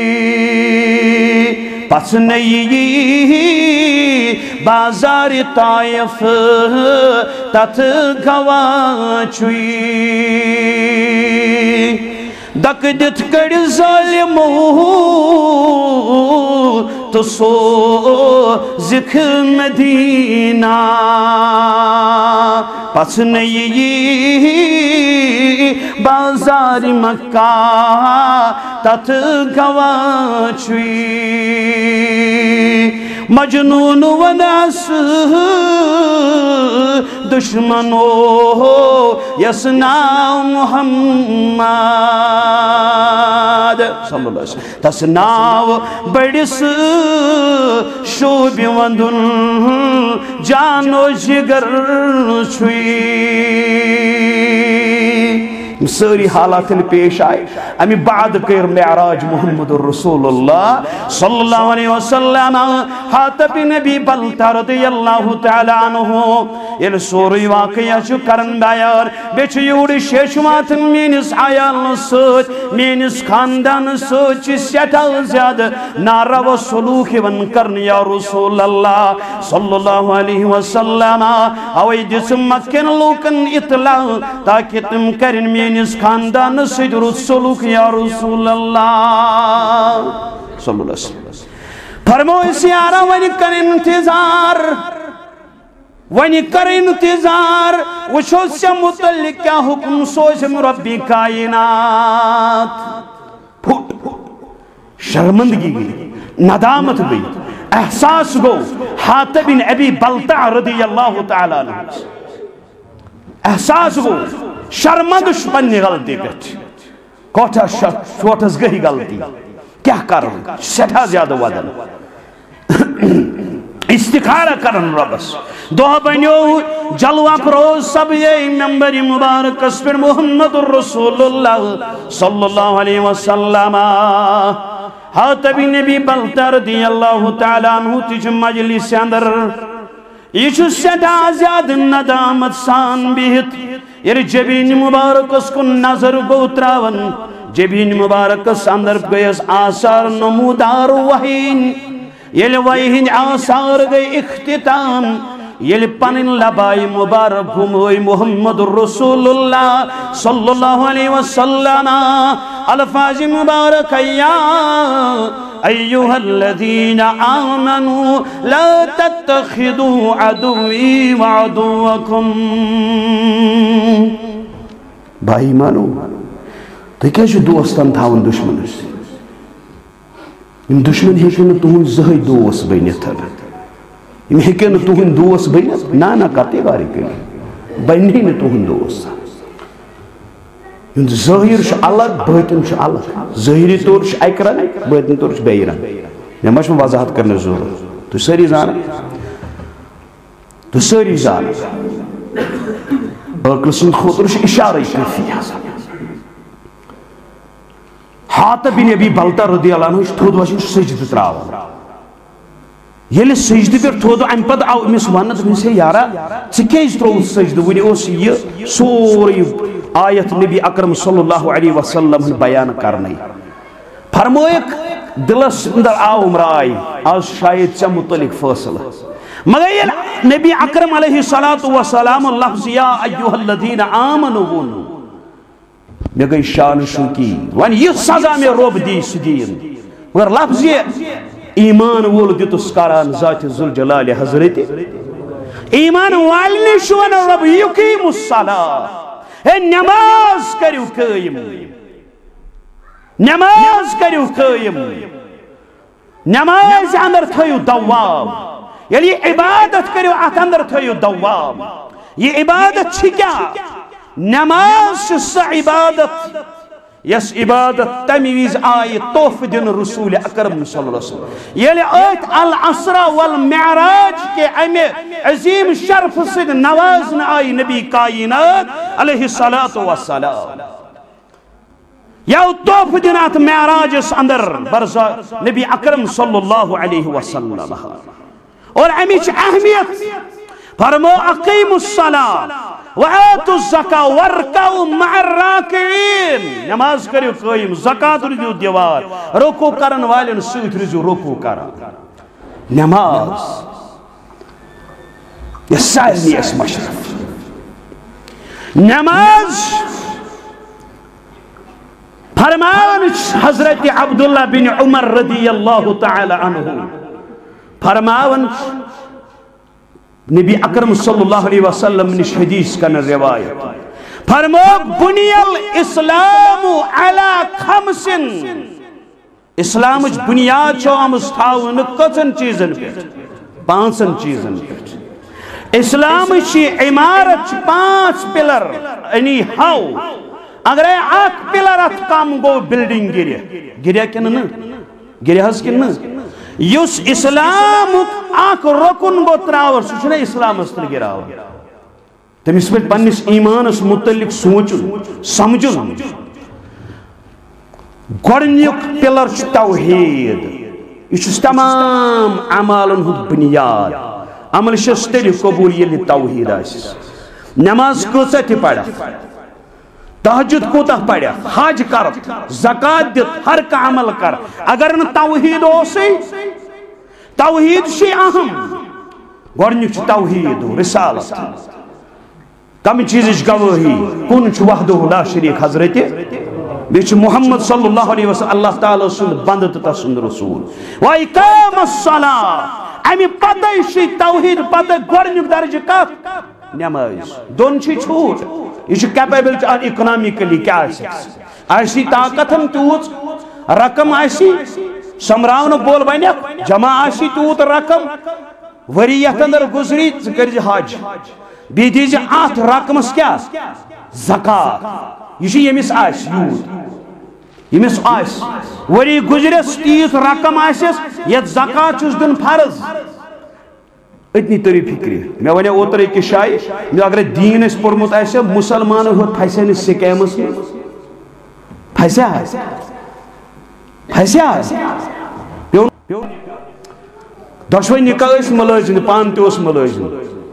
پس نئی بازار طائف تت گوا چھوئی دک دت کڑ ظالمو تو سو ذکھ مدینہ پس نئی بازار مکہ تت گوا چھوئی مجنون وناس دشمنو یسنا محمد صلی اللہ علیہ وسلم تس ناو بڑس شوب وندن جانو جگر چھوئی ساری حالات پیش آئے امی بعد کر معراج محمد الرسول اللہ صلی اللہ علیہ وسلم حاتب نبی بلتا رضی اللہ تعالی عنہ یہ سوری واقعہ چھو کرن بیار بیچ یوڑی شیشوات مینس آیال سوچ مینس خاندان سوچ سیٹا زیادہ نارا و سلوک ون کرن یا رسول اللہ صلی اللہ علیہ وسلم اوی جسم مکن لوکن اطلاع تاکہ تم کرن مینس خاندان سجر سلوک یا رسول اللہ صلی اللہ علیہ وسلم فرمو سیارہ ونی کر انتظار وچھو سے متعلق کیا حکم سوچ مربی کائنات پھوٹ شرمندگی گئی ندامت گئی احساس گو حاتب بن ابی بلتع رضی اللہ تعالیٰ عنہ احساس گو شرمندش پنی غلطی کرتی کوٹا شوٹس گئی غلطی کیا کر رہا سٹھا زیادہ ودن استخارہ کرن ربس دہ بنیو جلوہ پروز سب یہ ممبر مبارک اس پر محمد الرسول اللہ صلی اللہ علیہ وسلم حاتب نبی بلتا رضی اللہ تعالیٰ عنہ تیج مجلس اندر یہ سیدھا زیاد ندامت سان بہت یہ جبین مبارک اس کو نظر گو تراون جبین مبارک اس اندر گئیس آثار نمودار وحین یل وحین آثار گئی اختتام یل پنن لبائی مبارک ہوئی محمد الرسول اللہ صلی اللہ علیہ وسلم الفاظ مبارک یا ایوہ الذین آمنوا لا تتخذوا عدوی وعدوکم بھائی مانو تو کیا جو دوستان تھاون دشمن اس دشمن ہیکن تہن زہی دوست بنت ہیکن تہن دوست بنت نا کتے باری کری بنی نا تہن دوست ظاہر الگ باطن الگ ظاہری طور اکرن باطن طور بیرن یہ مجھ میں وضاحت کرنے ضرورت تو ساری زان عقل سند خطر اشارہ کافی حاتب بن ابی بلتا رضی اللہ عنہ تھود وشن سجد تراو یل سجد پر تھود ام پد او امس ونت من سے یارا چکیز ترو سجد ونی اوس یہ سوری آیت نبی اکرم صلی اللہ علیہ وسلم بیان کرنے فرمویک دلس اندر آو مرائی آج شاید چا متعلق فاصلہ مگر یہ نبی اکرم علیہ السلام لفظ یا ایوہ الذین آمنوا میں گئی شان شوکی وان یہ سزا میں روب دی سدین مگر لفظ یہ ایمان وول دیتس کران ذات ذوالجلال حضرت ایمان والنی شوان رب یقیم الصلاة اے نماز کریو قائم نماز کریو قائم نماز اندر تھیو دوام یعنی عبادت کریو ات اندر تھیو دوام یہ عبادت چھ کیا نماز سا عبادت یس عبادت تمیز آئی توف دن رسول اکرم صلی اللہ علیہ وسلم یعنی آیت العصرہ والمعراج کے امی عظیم شرف سد نوازن آئی نبی کائنات علیہ السلام یا توف دن آت معراج اس اندر برزا نبی اکرم صلی اللہ علیہ وسلم اور امیچ اہمیت فرمو اقیم الصلاة وآتوا الزکاة ورکعوا مع الراکعین نماز کریو قائم زکاة رجو دیوار رکو کرن والن سوت رجو رکو کرن نماز یہ سالنی اس مشرف نماز فرمان حضرت عبداللہ بن عمر رضی اللہ تعالی عنہ فرمان نبی اکرم صلی اللہ علیہ وسلم نش حدیث کا روایت فرمو بنی الاسلام علی خمس اسلام بنیاد چھو آمس تھاون کچن چیزن پہ پانچن چیزن پہ اسلام چی عمارت 5 پلر یعنی ہاؤ اگر اک پلر ات کم گو بلڈنگ گریا کن گریا ہس کن یس اسلام اک رکن گو تراور سہ اسلام تل گراو تمس پہ پنس ایمانس متعلق سوچن سمجھن گۄڈنیُک پلر توحید یہ تمام اعمالن ہند بنیاد عمل چھس تیلہِ قبول ییٚلہِ توحید آسہِ نماز کۭژاہ تہِ پرکھ تہجد کوتاہ پڑھ حج کر زکات دت ہر کا عمل کر اگر نہ توحید اوسے توحید چھ اہم گۄڈنیُک چھُ توحید رسالت کم چیزٕچ گوٲہی کُن چھُ وحدہ لا شریک حضرت بیٚیہِ چھُ محمد صلی اللہ علیہ وسلم اللہ تعالیٰ سُنٛد بندٕ تہٕ تس سُنٛد رسول وإقام الصلاة امی پتہ چھِ توحید پتہ گۄڈنیُک درجہ کتھ نماز دون چھ چھوٹ یہ کیپیبل اکنامکلی کیا آسی طاقت ہم تیوت رقم آسی سمراؤن بول بنیک جمع آسی تیوت رقم وریت اندر گزری کرج حج بی دیجی آت رقمس کیا زکاة یہ یمس آس یوت یمس آس وری گزرس تیس رقم آسس یت زکاة چس دن فرض اتنی تری فکری میں ونیا اوتر ایک شائی میں اگر دین اس پرمت ایسے مسلمان ہو پھیسے نہیں سکیمس پھیسے دشوئی نکاح اس ملازم پان تے اس ملازم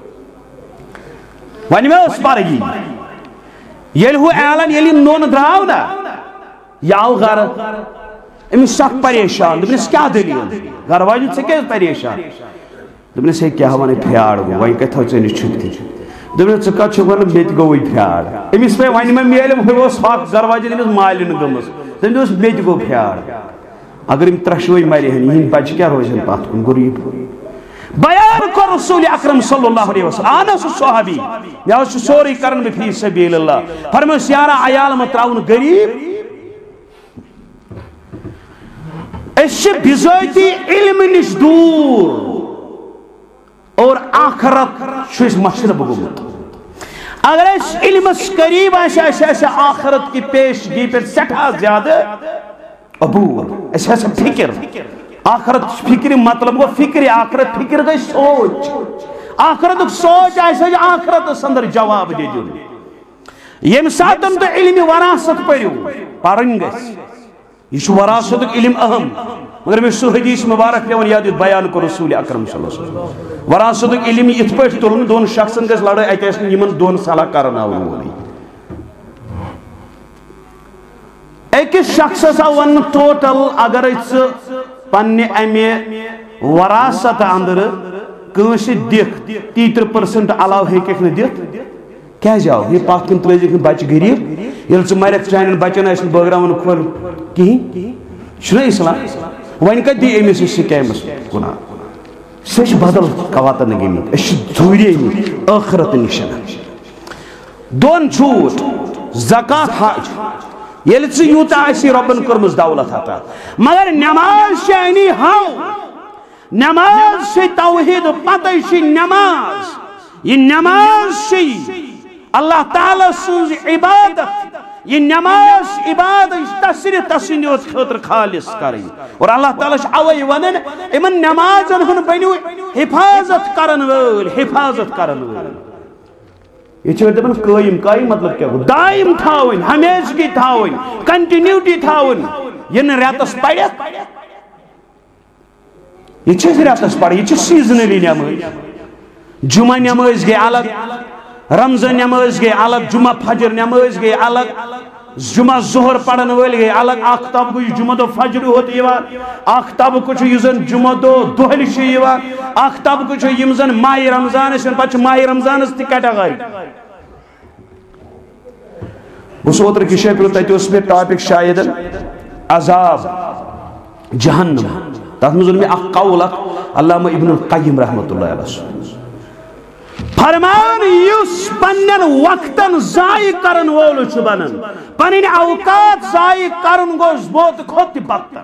ونی میں اس پار گی یل ہو اعلان یلی نون دراو نا یاو گھر امس سخت پریشان دپنس کیا دلیل گھر واجن سے کیا پریشان دپنس ہے کیا ون پھیار گو وی کتھو ژے چھٹی دپنس ژٕ کتھ چھُکھ ونان مےٚ تہِ گوٚوٕے پھیار أمِس پے وۄنۍ مےٚ میلم ہُہ اوس حق گھر واجن أمِس مالِن گٔمٕژ تٔمۍ دوٚپُس مےٚ تہِ گوٚو پھیار اگر یِم ترٛشوٕے مرِہن یِہِنٛدۍ بچہِ کیٛاہ روزن پتھ کُن غریٖب بیان کر رسول اکرم صلی اللہ علیہ وسلم آنا سو صحابی یا اس سوری کرن بھی فی سبیل اللہ فرمو سیارہ عیال متراؤن غریب اس بزویتی علم نش دور اور آخرت شویس مشرب گمت اگر اس علم اس قریب ایسا آخرت کی پیشگی پر سٹھا زیادہ عبور ایسا فکر آخرت فکر مطلب گو فکر آخرت فکر گئی سوچ آخرت سوچ ایسا آخرت سندر جواب دے جو یم ساتن تو علم وراثت پڑھو پارن گئی یہ وراثت علم اہم مگر میں سو حدیث مبارک پیون یاد بیان کو رسول اکرم صلی اللہ علیہ وسلم وراثت علم ات پہ تلن دون شخصن گز لڑائی اتس یمن دون صلاح کرنا وولی ایک شخص ون ٹوٹل اگر پنہ امہ وراثت اندر کنس دکھ 30% علاوہ ہیکھ نا دتھ کیا جاؤ یہ پات کن ترزک بچہ غریب یل ژٕ مرک چانین بچن آس بٲگراوان کھول کہین چھُنہ اسلام وۄنۍ کتہِ دی أمِس یہِ سکیمس گناہ سُہ چھِ بدل وطن گٔمٕتۍ أسۍ چھِ دوٗریمٕتۍ ٲخرت نِش دۄن چھوٗٹ زکات حج ییٚلہِ ژٕ یوٗتاہ آسی رۄبن کٔرمٕژ دولت عطا مگر نماز چھِ انی ہاو نماز چھِ توحید پتہٕ چھِ نماز یہ نماز چھِ اللہ تعالیٰ سنز عبادت یہ نماز عبادت تصریح یوت خاطر خالص کریں اور اللہ تعالیٰ اوے ونن امن نمازن ہن بنو حفاظت کرن وول یہ چھِ دپان قائم مطلب کیا گو دائم تھاون ہمیشگی تھاون کنٹینیوٹی تھاون یہ نہ راتس پڑھت یہ چھِ راتس پڑھ یہ چھِ سیزنلی نماز جمعہ نماز گئی الگ رمضان نماز گئی الگ جمعہ فجر نماز گئی الگ جمعہ ظہر پڑھن ول گئی الگ آختاب کو جمعہ دو فجر ہوت یوان آختاب کو یزن جمعہ دو دہل چھ یوان آختاب کو یم زن ماہ رمضان سن پچ ماہ رمضان اس تی کیٹاگری اس اوتر کی شے پر تتی اس میں ٹاپک شاید عذاب جہنم تاں مزل میں اخ قول علامہ ابن القیم رحمۃ اللہ علیہ فرمان یس پنن وقتن ضائع کرن وول چھ بنن پنن اوقات ضائع کرن گوس موت کھوت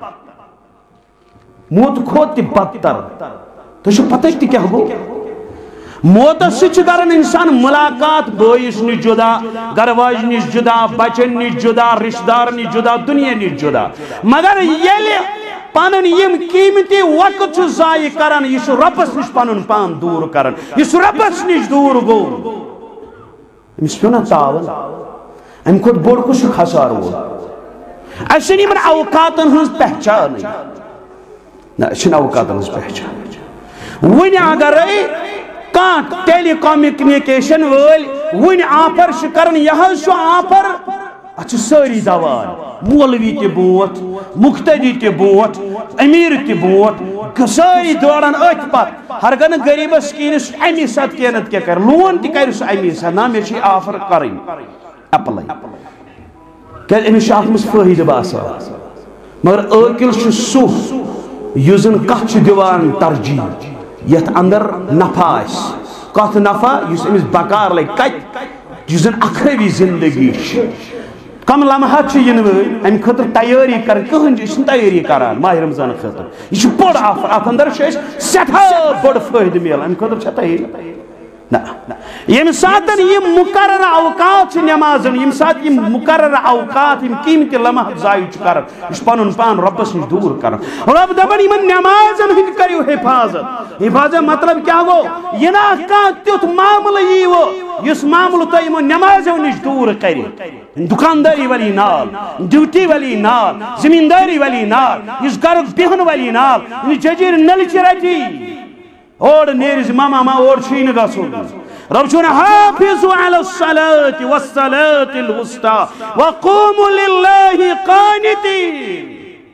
بدتر تو چھ پتہ تہ کیا گو موت سچ کرن انسان ملاقات بوئس نش جدا گھر واج نش جدا بچن نش جدا رشتہ دار نش جدا دنیا نش جدا مگر یل پانن یم قیمتی وقت چھ ضائع کرن یہ ربس نش پانن پان دور کرن یہ ربس نش دور گو امس پیو نا تاون ام کھت بوڑ کس خسار وول اچھن یمن اوقاتن ہنز پہچان نہ اچھن اوقاتن ہنز پہچان ون اگر کان ٹیلی کمیونیکیشن ول ون آفر کرن یہ سو آفر اچھ ساری دوان مولوی تی بوت مقتدی تی بوت امیر تی بوت ساری دوڑان ات پت ہر گن غریب سکینس امی سات کینت کیا کر لون تی کرس امی سات نا میچی آفر کریں اپلائی کہ امی شاخ مس فہید باسا مگر اکل چھ سو یوزن کت چھ دیوان ترجیح یت اندر نفع آس کت نفع یس امس بکار لگ کت یوزن اخروی زندگی کم لمحات ین ام خاطر تیاری کر کہن تیاری کران ماہ رمضان خاطر یہ بڑ آفر ات اندر سٹھا بڑ فائدہ ملان ام خاطر تیاری یم ساتن یم مقرر اوقات نمازن یم سات یم مقرر اوقات یم قیمتی لمحہ ضائع کرن یہ پن پان ربس نش دور کرن رب دپن یمن نمازن ہند کریو حفاظت حفاظت مطلب کیا گو یہ نا کان تیت معاملہ ییو اس معاملہ تو یمن نمازو نش دور کری دکانداری والی نال ڈیوٹی والی نال زمینداری والی نال اس گھر بہن والی نال ججیر نلچ رٹی اور نیرز ماما اور چھین گسو رب چھونا حافظوا علی الصلاة والصلاة الوسطى وقوموا للہ قانتین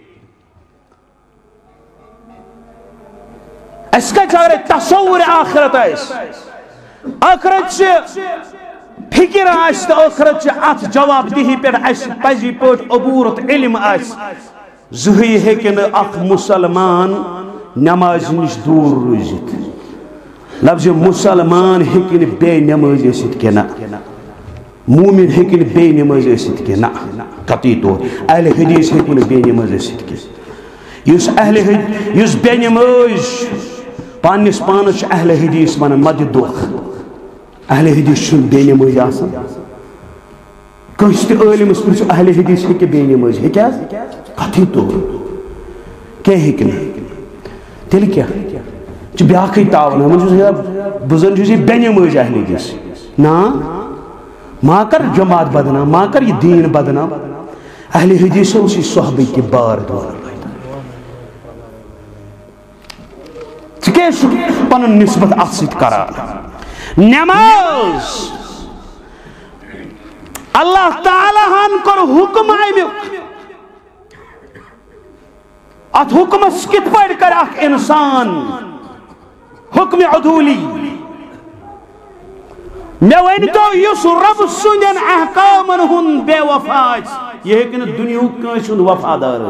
اس کا چاہرے تصور آخرت ایس آخرت سے فکر آس تو آخرت سے ات جواب دہی پر اس پزی پوٹ عبورت علم آس زہی ہے کہ اخ مسلمان نماز نش دور روزت لفظ مسلمان ہیکن بے نماز اسد کے نا مومن ہیکن بے نماز اسد کے نا قطعی طور اہل حدیث ہیکن بے نماز اسد کے یس بے نماز پانس پانس اہل حدیث ون مد دکھ اہل حدیث چھ بے نماز آسان کنس تہ عالمس پرژھو اہل حدیث ہیکہ بے نماز ہیکہ قطعی طور کیا ہیکن تیل کیا بیاقی تعاون بزن بے نماز اہل حدیث نا ما کر جماعت بدنام ما کر یہ دین بدنام اہل حدیث اسی صحابی کی بار دور پن نسبت ات ست کران نماز اللہ تعالی ہن کر حکم امیک ات حکمس کت پڑ کر اخ انسان حکم عدولی میں ون تو یس رب سندین احکامن ہن بے وفا یہ ہیکن دنیا کنس ہند وفادار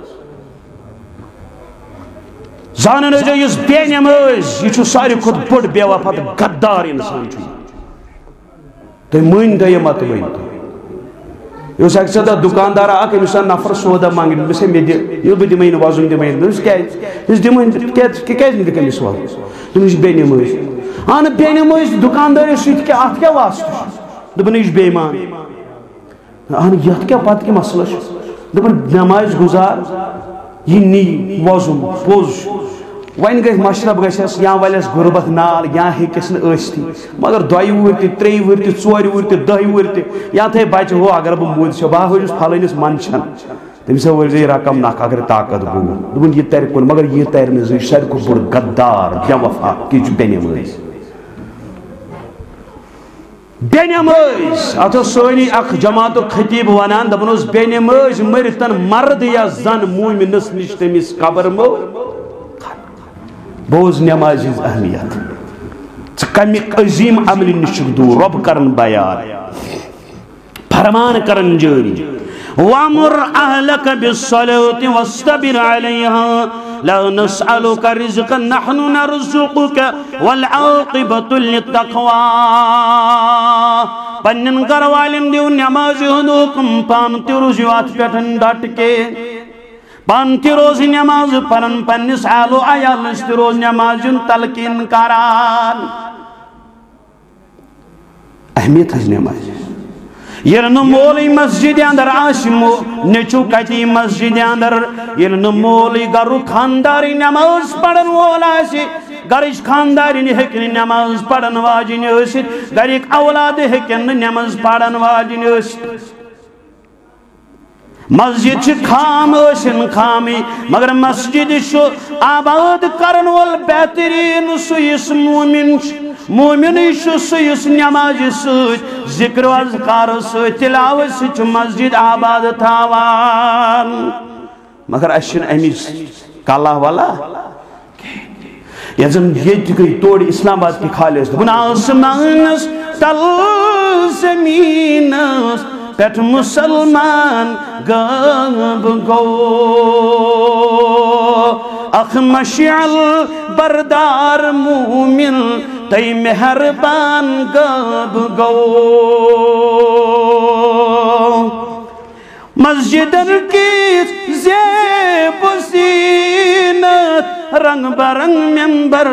زانن جو یس بے نماز یہ ساری کھت بڑ بے وفا غدار انسان تو من دے مت ون یہ اک سدا دکاندار اک امس نفر سودا مانگ بس مے یہ بہ دمین وازن دمین بس دمین کیاز نہ دکمس وال تمس بے نماز ان بے نماز دکاندار سیت کیا ات کیا واسطہ دبن یہ بے ایمان ان یت کیا پت کی مسئلہ دبن نماز گزار یہ نی وازن پوز ون گھ مشرب گھس یا ولس غربت نال یا ہیکس نستی مگر دۄیہِ وُہٕرۍ تہِ ترٛیٚیہِ وُہٕرۍ تہِ ژورِ وُہٕرۍ تہِ دہہِ وُہٕرۍ تہِ یا تھے بچہ ہو اگر بہ مود چھ بہ ہوجس پھلٲنِس منچھن تٔمِس ورزے رقم نکھ اگر طاقت گوٚو دوٚپُن یہِ ترِ کُن مگر یہِ ترِ نہٕ زٕ یہِ ساروی کھۄتہٕ بوٚڑ غدار بے وفا کہِ یہِ چھُ بے نماز بے نماز ات سٲنی اکھ جماعتُک خطیب ونان دپان اوس بے نماز مرتن مرد یا زن مومنس نش تٔمِس قبر مو بوز نماز ہز اہمیت کمیک عظیم عمل نشک دور رب کرن بیان فرمان کرن جاری وَامُرْ أَهْلَكَ بِالصَّلَاةِ وَاسْتَبِرْ عَلَيْهَا لَا نَسْأَلُكَ رِزْقًا نَحْنُ نَرْزُقُكَ وَالْعَاقِبَةُ لِلتَّقْوَى پنن گھروالن دیو نماز ہند حکم پان تہ روزیو ات پٹھن ڈٹ کے پان تہ روز نماز پرن پنس آلو عیالس تہ روز نماز تلقین کران اہمیت ہے نماز یل مولی مسجد اندر آسمو نچو کتی مسجد اندر یل مولی گرو خانداری نماز پڑھن وول آسی گرچ خاندارین ہیکن نماز پڑھن واجن ٲسِتھ گرک اولاد ہیکن نماز پڑھن واجن ٲسِتھ مسجد چھ خام ٲسِن خامی مگر مسجد چھُ آباد کرن وول بہترین سُہ یُس مومن چھُ سُہ یُس نماز سۭتۍ ذکر و اذکار سۭتۍ تلاوت سۭتۍ چھُ مسجد آباد تھاوان مگر اَسہِ چھِنہٕ اَمِچ کلا ولا یزن یہ گئی توڑ اسلام آباد کی خالص دپن آسمانس تل زمینس پٮ۪ٹھ مسلمان غٲب گوٚو اکھ مشعل بردار مومن تٔمۍ مہربان غٲب گوٚو مسجدن کی زیب زینت رنگ برنگ ممبر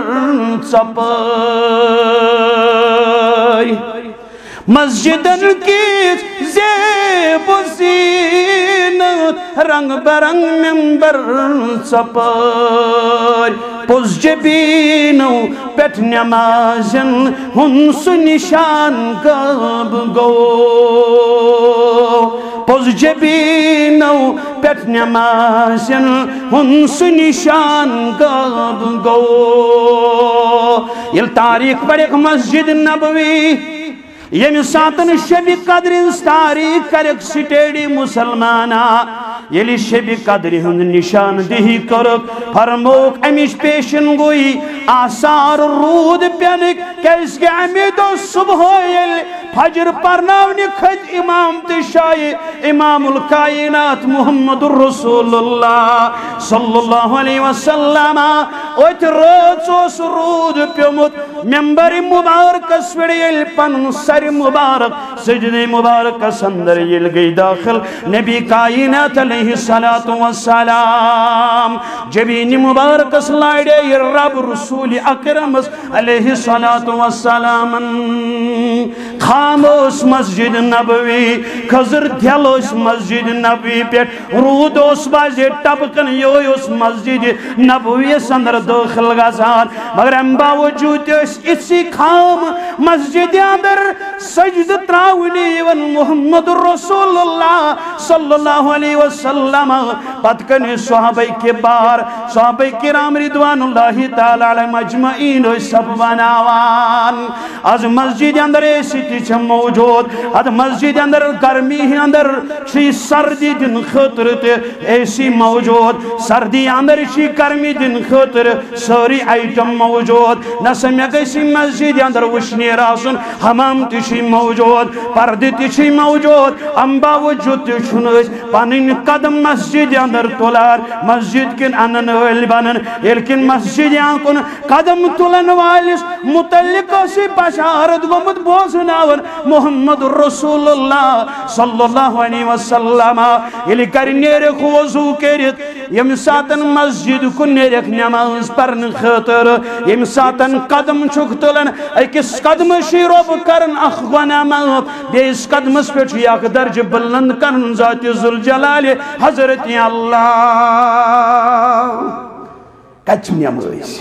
ژپٲرۍ مسجدن کی زیب و زینت رنگ برنگ ممبر ژپٲرۍ پوٚز جبیٖنو پٮ۪ٹھ نٮ۪مازٮ۪ن ہُنٛد سُہ نِشان غٲب گوٚو پوٚز جبیٖنو پٮ۪ٹھ نٮ۪مازٮ۪ن ہُنٛد سُہ نِشان غٲب گوٚو ییٚلہِ تاریٖخ پرٮ۪کھ مسجد نبوی ییٚمہِ ساتہٕ شبِ قدرِ ہٕنٛز تاریٖخ کَرٮ۪کھ سٹیڈی مُسلمانا ییٚلہِ شبِ قدرِ ہُنٛد نِشان دہی کٔرٕکھ فرمووُکھ اَمِچ پیشن گویی آثار روٗد پٮ۪نٕکۍ کیٛازِکہِ اَمے دۄہ صُبحٲے ییٚلہِ فجر پرناونہِ کھٔتۍ اِمام تہٕ شایہِ امام الکائنات محمد رسول اللہ صلی اللہ علیہ وسلم أتھۍ رٲژ اوس روٗد پیوٚمُت ممبر مبارکس پٮ۪ٹھ ییٚلہِ پنُن سر مبارک سجدے مبارکس اندر ییٚلہِ گٔے داخل نبی کائنات علیہ السلام جبین مبارکس لاڑے رب رسول اکرمس علیہ السلام خاموش مسجد نبوی خضر دھیلوش مسجد نبوی پیٹ رود اس بازے ٹپکن یویوس مسجد نبوی اندر داخل گزان مگر ام باوجود اسی خام مسجد اندر سجد تراؤنی ون محمد رسول اللہ صلی اللہ علیہ وسلم پتکنی صحابہ کبار صحابہ کرام رضوان اللہ تعالی علیہ مجمعین سب بناوان از مسجد اندر ایسی تیچ موجود از مسجد اندر گرمی اندر چی سردی دن خطر تے ایسی موجود سردی اندر چی گرمی دن خطر ساری آئیٹم موجود نسمی ایسی مسجد اندر وشنی راسن حمام تیچی موجود پردی تیچی موجود امبا وجود تیچنوش پانین قدم مسجد اندر تولار مسجد کن انن ویل بانن ایلکن مسجد آنکن قدم تولن والیس متعلق سی بشارت گمت بوزناون محمد رسول اللہ صلی اللہ علیہ وسلم یلی کر نیرک وضو کرت یم ساتن مسجد کن نیرک نماز پرن خطر یم ساتن قدم چھک تلن ایکس قدم شیروب کرن اخوانا ماب بیس قدم سپیٹ یک درج بلند کرن ذات ذوالجلال حضرت اللہ کچھ نماز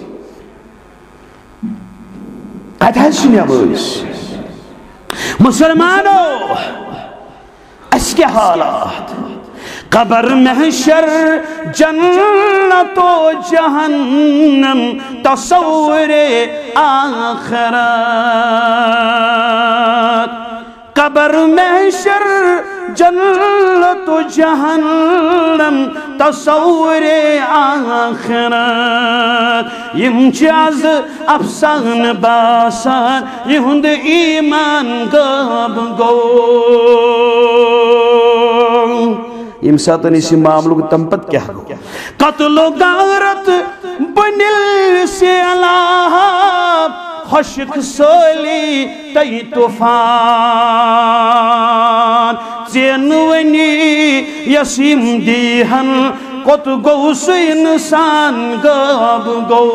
کتھاش نماز مسلمانوں اس کے حالات قبر محشر جنت و جہنم تصور آخرت قبر محشر جنت و جہنم تصور آخرت یم چاز افسان باسان یہند ایمان غاب گو یم ساتن اسی معاملوں کو تمپت کیا ہو قتل و غارت بنل سے اللہ خشک سولی تی طوفان زینونی یسیم دیہن کت گو سو انسان غاب گو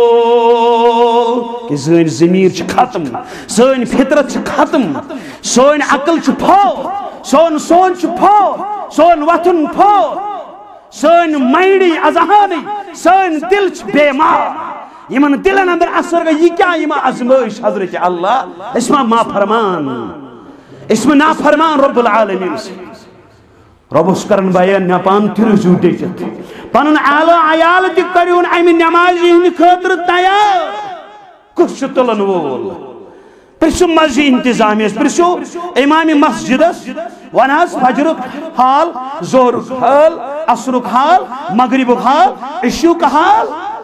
کہ زین ضمیر چھ ختم زین فطرت چھ ختم سون عقل چھ پھو سون سون چھ پھو سون وطن پھو سون مائنڈی ازہانی سون دل چھ بیمار یمن دلن اندر اثر گئی یہ کیا یما ازمائش حضرت اللہ اسمہ ما فرمان اسمہ نا فرمان رب العالمین سے رب اس کرن بیان نیپان تیر زودے جت پانن آلہ آیال تی کریون ایمی نمازی ہنی خطر تیار کچھ تلن وول پرسو مزی انتظامی اس پرسو امام مسجد وناس فجرک حال زورک حال عصرک حال مغربک حال عشوک حال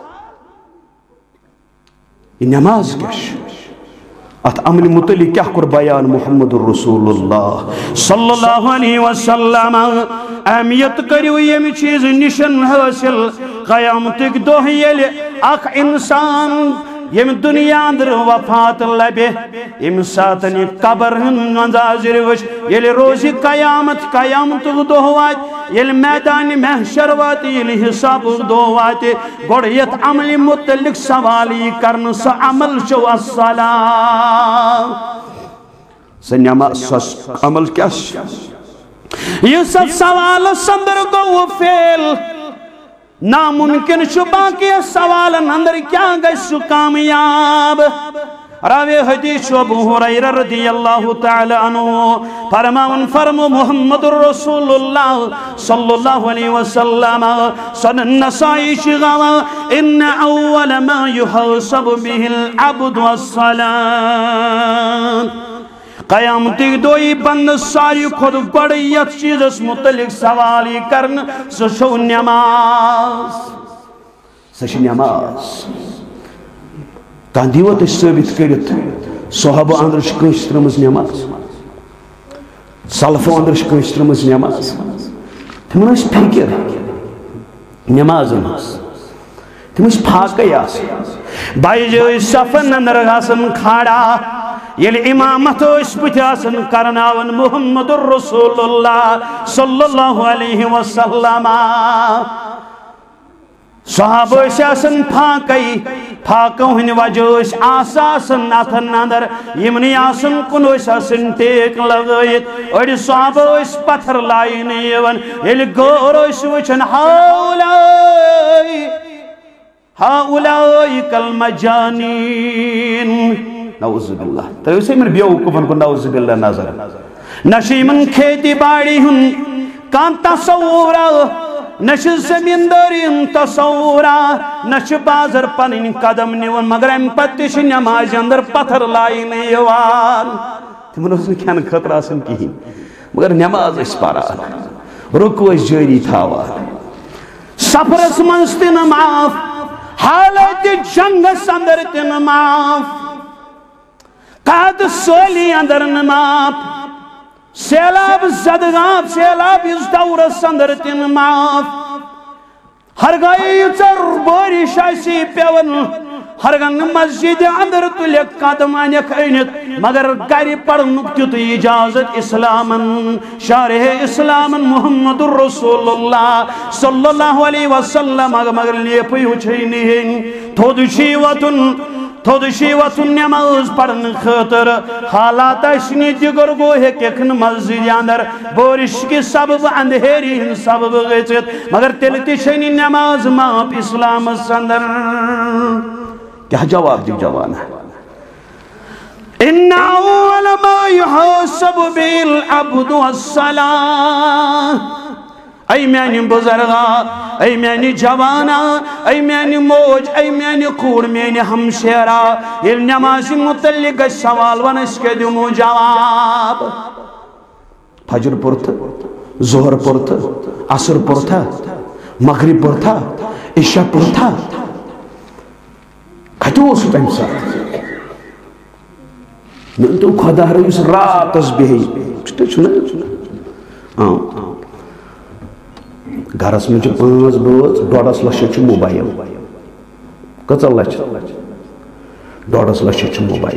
یہ نماز کش ات عمل متعلق کیا کر بیان محمد رسول اللہ صلی اللہ علیہ وسلم اہمیت کریو یہ چیز نشن حاصل قیامتک دو یل اخ انسان یم دنیا اندر وفات لبے یم ساتن قبر مناظر وچ یل روز قیامت قیامت دہ وات یل میدان محشر وات یل حساب دہ وات گوڑ یت عمل متعلق سوالی کرن سا عمل شو الصلاة نماز عمل کیا یہ سب سوال سندر گو فیل ناممکن شو باقی سوال اندر کیا گئی کامیاب راوی حدیث ابو ہریرہ رضی اللہ تعالی عنہ فرمو محمد رسول اللہ صلی اللہ علیہ وسلم سنن نسائی شغاوا ان اول ما يحاسب به العبد الصلاة قیامتی دوئی بند ساری خود بڑیت چیز متعلق سوالی کرن سشو نماز سشو نماز تاندیوت اس ثابت کرت صحابہ اندرش کنش ترمز نماز صلفو اندرش کنش ترمز نماز تمہیں اس فکر نماز تمہیں اس پھاکی آس بائی جو اس صفن اندر غاسن کھاڑا یل امامت اس پتیاسن کرناون محمد الرسول اللہ صلی اللہ علیہ وسلم صحابہ اساسن پھاکی پھاکو ہن وجہ اس آساسن ناتھن اندر یمنی آسن کنو اساسن ٹیک لگئیت اور صحابہ اس پتھر لائن یون یل گورو اس وچن ہاؤلائی کالمجانین نعوذ باللہ تو اسے من بیوقفن کو نعوذ باللہ نظر نشی من کھیتی باڑی ہن کان تصورا نش زمینداری تصورا نش بازر پنین قدم نیون مگر ام پتش نماز اندر پتھر لائی نیوان تمن اس میں کھان خطرہ آسن کی مگر نماز اس پارا رکو اس جاری تھاوا سفرس منستن معاف حالت جنگ سندر تن معاف قاد سولی اندر نماف سیلاب زدگاب سیلاب اس دور سندر تن معاف ہر گئی چر بوری شاسی پیون ہر گن مسجد اندر تلے قدم آنک اینت مگر گری پڑھنک تیت اجازت اسلامن شارح اسلامن محمد الرسول اللہ صلی اللہ علیہ وسلم مگر لیپی اچھینی ہیں تھود شیوتن نماز پڑھن خاطر حالات اشنی جگر گو ہے ککن مسجد اندر بورش کی سبب اندھیری ہن سبب غیچت مگر تلتی شنی نماز ماپ اسلام سندر کیا جواب دی جوانا ان اول ما يحاسب بالعبد الصلاة ای میانی بزرگا ای میانی جوانا ای میانی موج ای میانی کور میانی ہمشیرہ یہ نمازی متعلق سوال ونس کے دمو جواب فجر پرتا ظہر پرتا عصر پرتا مغرب پرتا عشاء پرتا کھتو سو تیم ساتھ ننتو خدا رئیس رات اس بہی چھتے چھنا گھرس میں 5 بٲژ 1.5 لچھ موبائل کچھ لچھ 1.5 لچھ موبائل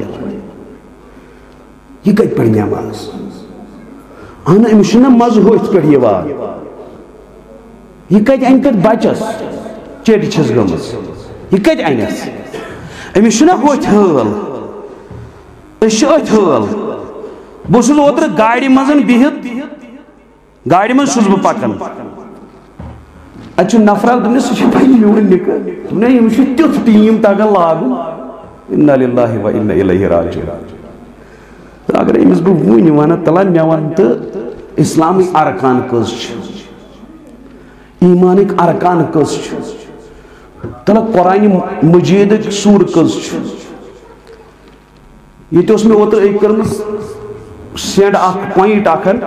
یہ کت پہ نماز اہنا امس مزہ ہوت پہ یہ کت ان پہ بچس چیٹ چھس گمز یہ کت انس امس ہوت حال اس حال بہت اوتر گاڑی مزن بہت گاڑی مز چھس بہ پکان اچھو نفرال دمنے سوچے بھائی میون نکا دمنے یہ مجھے تیت ٹیم تاگا لاغو انہا للہ و انہا الیہ راجعون اگر ایمز بو وونی وانا تلا میوان تا اسلامی ارکان کس ایمانک ارکان کس تلا قرآن مجید سور کس یہ تو اس میں ہوتا ایک کرنس سینڈ پوائنٹ آکھر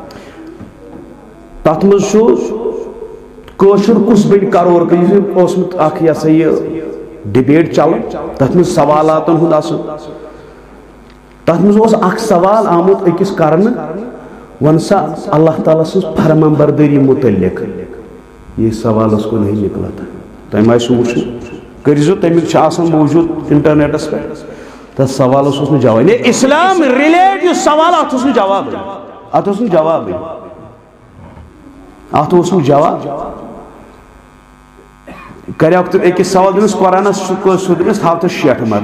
تات مجھو کوشر کس بڑی کرور کسمت اخ یہ سا یہ ڈبیٹ چلان تر من سوالاتن ہند آسن تر من اخ سوال آمت اکس کرن ون سا اللہ تعالیٰ سن فرمان برداری متعلق یہ سوال اس کو نہیں نکلا تھا تم آئی سو وچھن کرزو تمیک آسان موجود انٹرنیٹس پہ تس سوال اس نے جواب اسلام ریلیٹ یہ سوال ات اس نے جواب ات اس نے جواب ات اس نے جواب کریا ایک سوال دنس قرآن سودنس تھاو تو 60 مر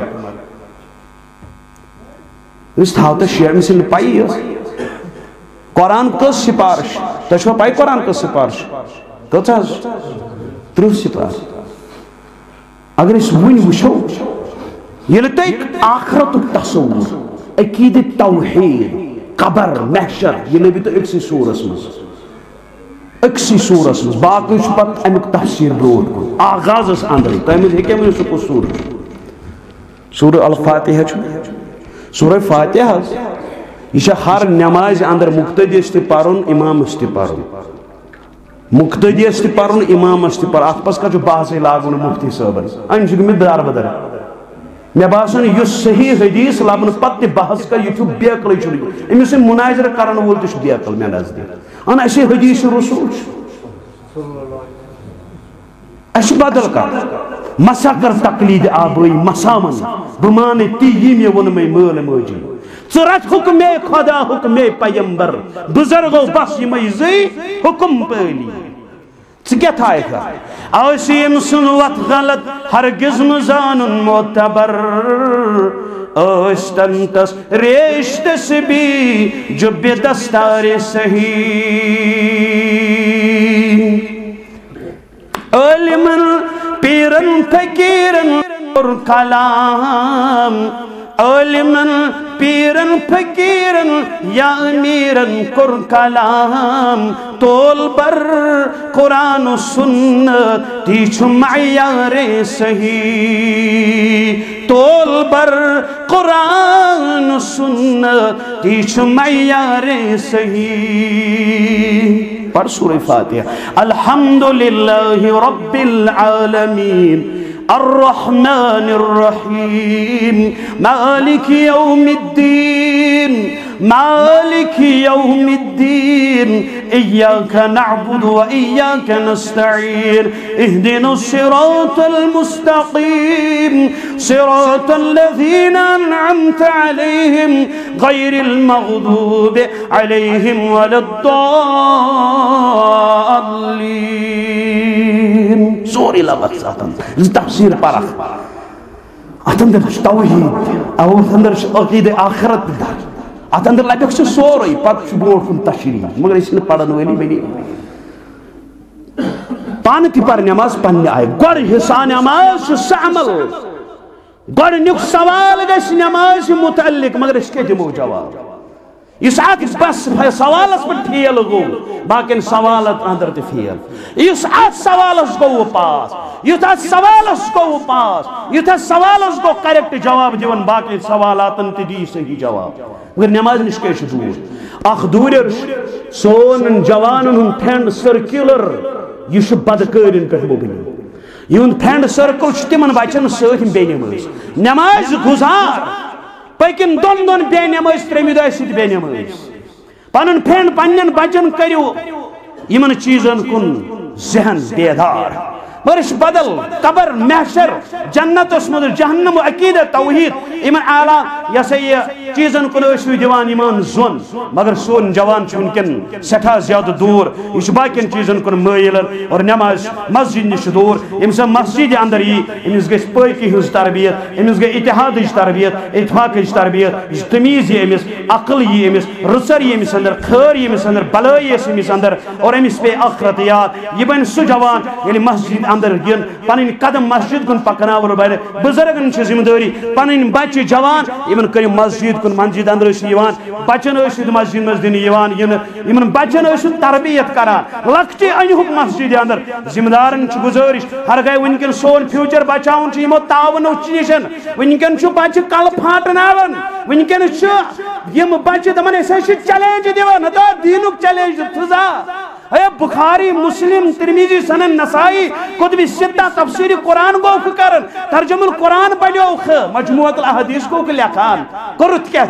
اس تھاو تو 60 مثل پائی قرآن کس سپارش تشو پائی قرآن کس سپارش کس 30 سپارش اگر اس ون وشو یل تک آخرت تصور عقید توحید قبر محشر یہ بھی تو اکسی سورس مز اکسی سورس مز باقی پت امیک تفسیر بروٹ کو آغاز اس اندر تمہیں ہیکے میں سکو سورہ الفاتحہ سورہ فاتحہ یہ ہر نماز اندر مقتدی است پرن امام است پرن مقتدی است پرن امام است پر ات پس کا جو بحث لاگن مفتی صاحبن ان چھ میں دار بدر میں باسن یہ صحیح حدیث لبن پت بحث کر یہ بیکل چھ امس مناظرہ کرن وول تہ بیکل میں نزدیک ان اسی حدیث رسول اش بدل کر مسا کر تقلید آبائی مسامن بمان تی یہ ون میں مول موجی ثرت حکم خدا حکم پیمبر بزرگو بس یہ زی حکم پلی کیا تھا اوسیم سنوت غلط ہرگز نزان معتبر اوستنتس ریشتس بھی جو بے دستار صحیح علمن پیرن فقیرن اور کلام علمن پیرن فقیرن یا امیرن کر کلام طول بر قرآن و سنت تیچ معیار صحیح طول بر قرآن و سنت تیچ معیار صحیح پر سورہ فاتحہ الحمدللہ رب العالمین الرحمن الرحیم مالک یوم الدین مالک یوم الدین ایاک نعبد و ایاک نستعین اہدنا الصراط المستقیم صراط الذین انعمت علیہم غیر المغضوب علیہم ولا الضالین سوری لبت ساتن تفسیر پرخ اتندر توحید او اتندر عقید آخرت در اتندر لبک سے سوری پت بورد کن تشریح مگر اس نے پڑھن ویلی بینی پانتی پر نماز پڑھنے آئے گوڑ حسان نماز سعمل گوڑ نک سوال گیس نماز متعلق مگر اس کے دمو جواب اس آت بس سوالس پر ٹھیل گو باقین سوالت اندر تی فیل اس آت سوالس گو پاس یہ آت سوالس گو پاس یہ آت سوالس گو کریکٹ جواب دیون باقین سوالاتن تی دی صحیح جواب مگر نماز نشکیش دور اخ دورر سون جوانن ہن پھینڈ سرکیولر یہ شو بدکارین کٹ مبنی یہ پھینڈ سرکل چھتیمن بچن سوتیم بے نماز نماز گزار پکن دون دون بے نماز ترمی دہ ست بے نماز پنن پھینڈ پنن بچن کریو یمن چیزن کن ذہن بیدار برش بدل قبر محشر جنت اسمدر جہنم عقید توحید ایمان اعلیٰ یا یہ چیزن کن اشوی دیوان ایمان زون مگر سون جوان چھ انکن سٹھا زیادہ دور یہ باقین چیزن کن مائلن اور نماز مسجد نش دور امس مسجد اندر یہ امس گھس پاکی ہز تربیت امس گئی اتحاد تربیت اتفاق تربیت تمیز یہ امس عقل یہ امس رسر یہ امس اندر خیر یہ امس اندر بلائی یہ امس اندر اور امس پہ آخرت یاد یہ بن سو جوان یعنی مسجد اندر گن پنن قدم مسجد کن پکناور بڑے بزرگن چھ ذمہ داری پنن بچہ جوان یمن کریو مسجد کن مسجد اندر ٲسِو یوان بچن ٲسِو مسجد مز دِنہٕ یوان یمن بچن ٲسِو تربیت کران لکچہِ انہُک مسجد اندر ذمہ دارن چھ گزارش ہر گئے ونکن سون فیوچر بچاون چھ یمو تعاون نشن ونکن چھ بچہ کل پھاٹناون ونکن چھ یم بچہ دمن أسۍ چھ چیلنج دِوان ہتا دینُک چیلنج تھزا اے بخاری مسلم ترمذی سنن نسائی کتب ستہ تفسیر قرآن گو کرن ترجمہ القرآن پڑھو مجموعۃ الاحادیث کو لکھان کرت کیا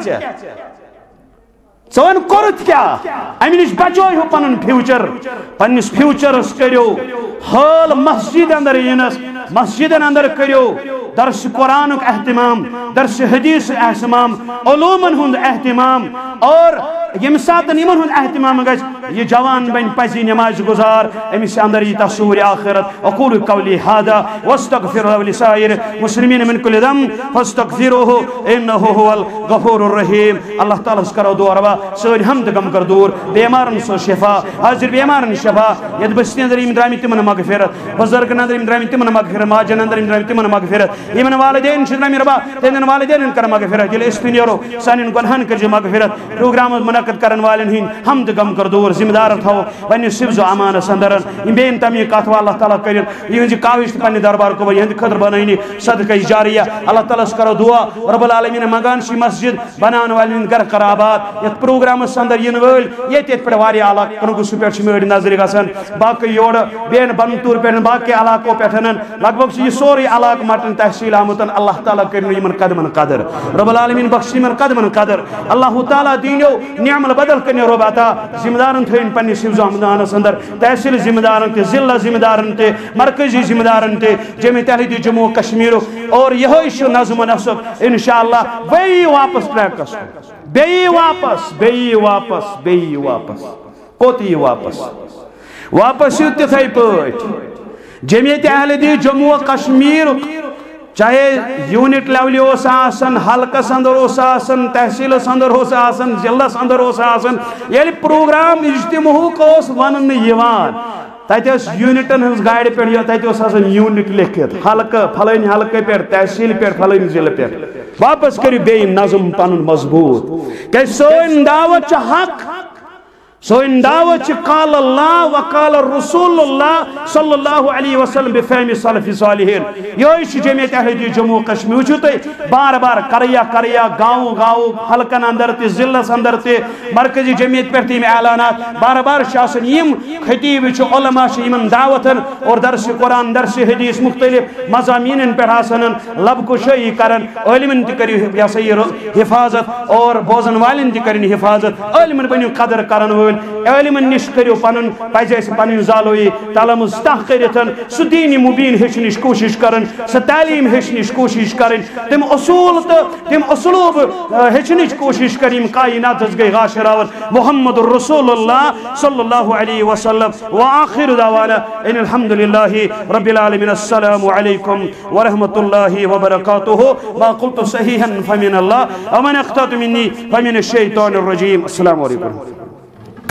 سون کرت کیا امی نش بچو پنن فیوچر پنس فیوچرس کرو حال مسجد اندر ینس مسجدن اندر کریو درس قرآن اہتمام، درس حدیث اہتمام، علومن ہند اہتمام، اور یم ساتن یمن ہند اہتمام گژھِ یہ جوان بن پزی نماز گزار امس اندر یہ تصور آخرت. اقول قولی هذا واستغفر لسائر مسلمین من كل ذنب فاستغفروه انه هو الغفور الرحیم. اللہ تعالیٰ کرو دعا روا سن حمد غم کر دور، بیمارن سو شفا، حاضر بیمارن شفا، ید بستی اندر یم درامي تمن مغفرت، بزرگن اندر یم درامي تمن مغفرت، ماجن اندر یم درامي تمن مغفرت، یمن والدین چھ درامي ربا تہندن والدین کر مغفرت، یل اس پینیرو سانن گنہن کر مغفرت. پروگرام منعقد کرن والن ہند حمد غم کر دور، ذمہ دار تھو پنہ حفظ و امان اندر بین تم یہ کت اللہ تعالیٰ کر یہ کاوش پنہ دربار کو یہ خطر بنانی صدقہ جاریہ. اللہ تعالیٰ کرو دعا رب العالمین منگان سی مسجد بنان والن گر قرابات یت پروگرامس اندر ین ول یت پہ واریاہ علاقہ کنگس پہ مڑ نظر گھان باقی یور بین بنتور پہ باقی علاقوں پہ لگ بھگ یہ سوری علاقہ مٹن تحصیل آمت. اللہ تعالیٰ کرن یمن قدمن قدر، رب العالمین بخش یمن قدمن قدر. اللہ تعالیٰ دینو نعم البدل کرن رب عطا. ذمہ دارن تھین پنس حفظ و امانس اندر، تحصیل ذمہ دارن تے، ضلع ذمہ دارن تے، مرکزی ذمہ دارن تے، جمع تحریری جموں کشمیر. اور یہ نظم و نسق انشاءاللہ وی واپس پریکٹس بی واپس بی واپس بی واپس کوتی واپس واپس تتھے پٲٹھۍ جمعیت اہل دی جموں و کشمیر چاہے یونٹ لیول اس آسن، حلقس اندر اس آسن، تحصیلس اندر اس آسن، ضلعس اندر اس آسن، یعنی پروگرام اجتماعک اس ونن یوان تتہ یونٹن ہز گاڑی پہ تتہ یونٹ لکھت حلقہ پھلٲنۍ حلقہ پہ، تحصیل پہ، پھلٲنۍ ضلع پہ. واپس کرو بیٚیہِ نظم پنن مضبوط کہ سون دعوت چھ حق، سون دعوت قال اللہ وقال رسول اللہ صلی اللہ علیہ وسلم بفہم صلف صالحین. یہ جمعیت اہل جموں کشمیر وچھو تھی بار بار کریا گاؤں حلقن اندر تے، ضلعس اندر تے، مرکزی جمعیت پر تیم اعلانات بار بار شاسن یم خطیب علماء یمن دعوتن اور درس قرآن درس حدیث مختلف مضامین پر آسن لب کشائی کرن. علمن تہ کریو یہ سا یہ حفاظت اور بوزن والن تہ کرن حفاظت. علمن بنیو قدر کرن وول، علمن نش کرو پن پزِ پن زالوئی تلمز تہ کرتن سہ دین مبین ہچنچ کوشش کرن، سہ تعلیم ہچنچ کوشش کرن، تم اصول تو تم اسلوب ہچنچ کوشش کریم کائنات گئی غاشراون. محمد رسول اللہ صلی اللہ علیہ وسلم. وآخر دعوانا ان الحمد للہ رب العالمین. السلام علیکم ورحمۃ اللہ وبرکاتہ. ما قلت صحیحا فمن اللہ ومن اخطأت منی فمن الشیطان الرجیم. السلام علیکم.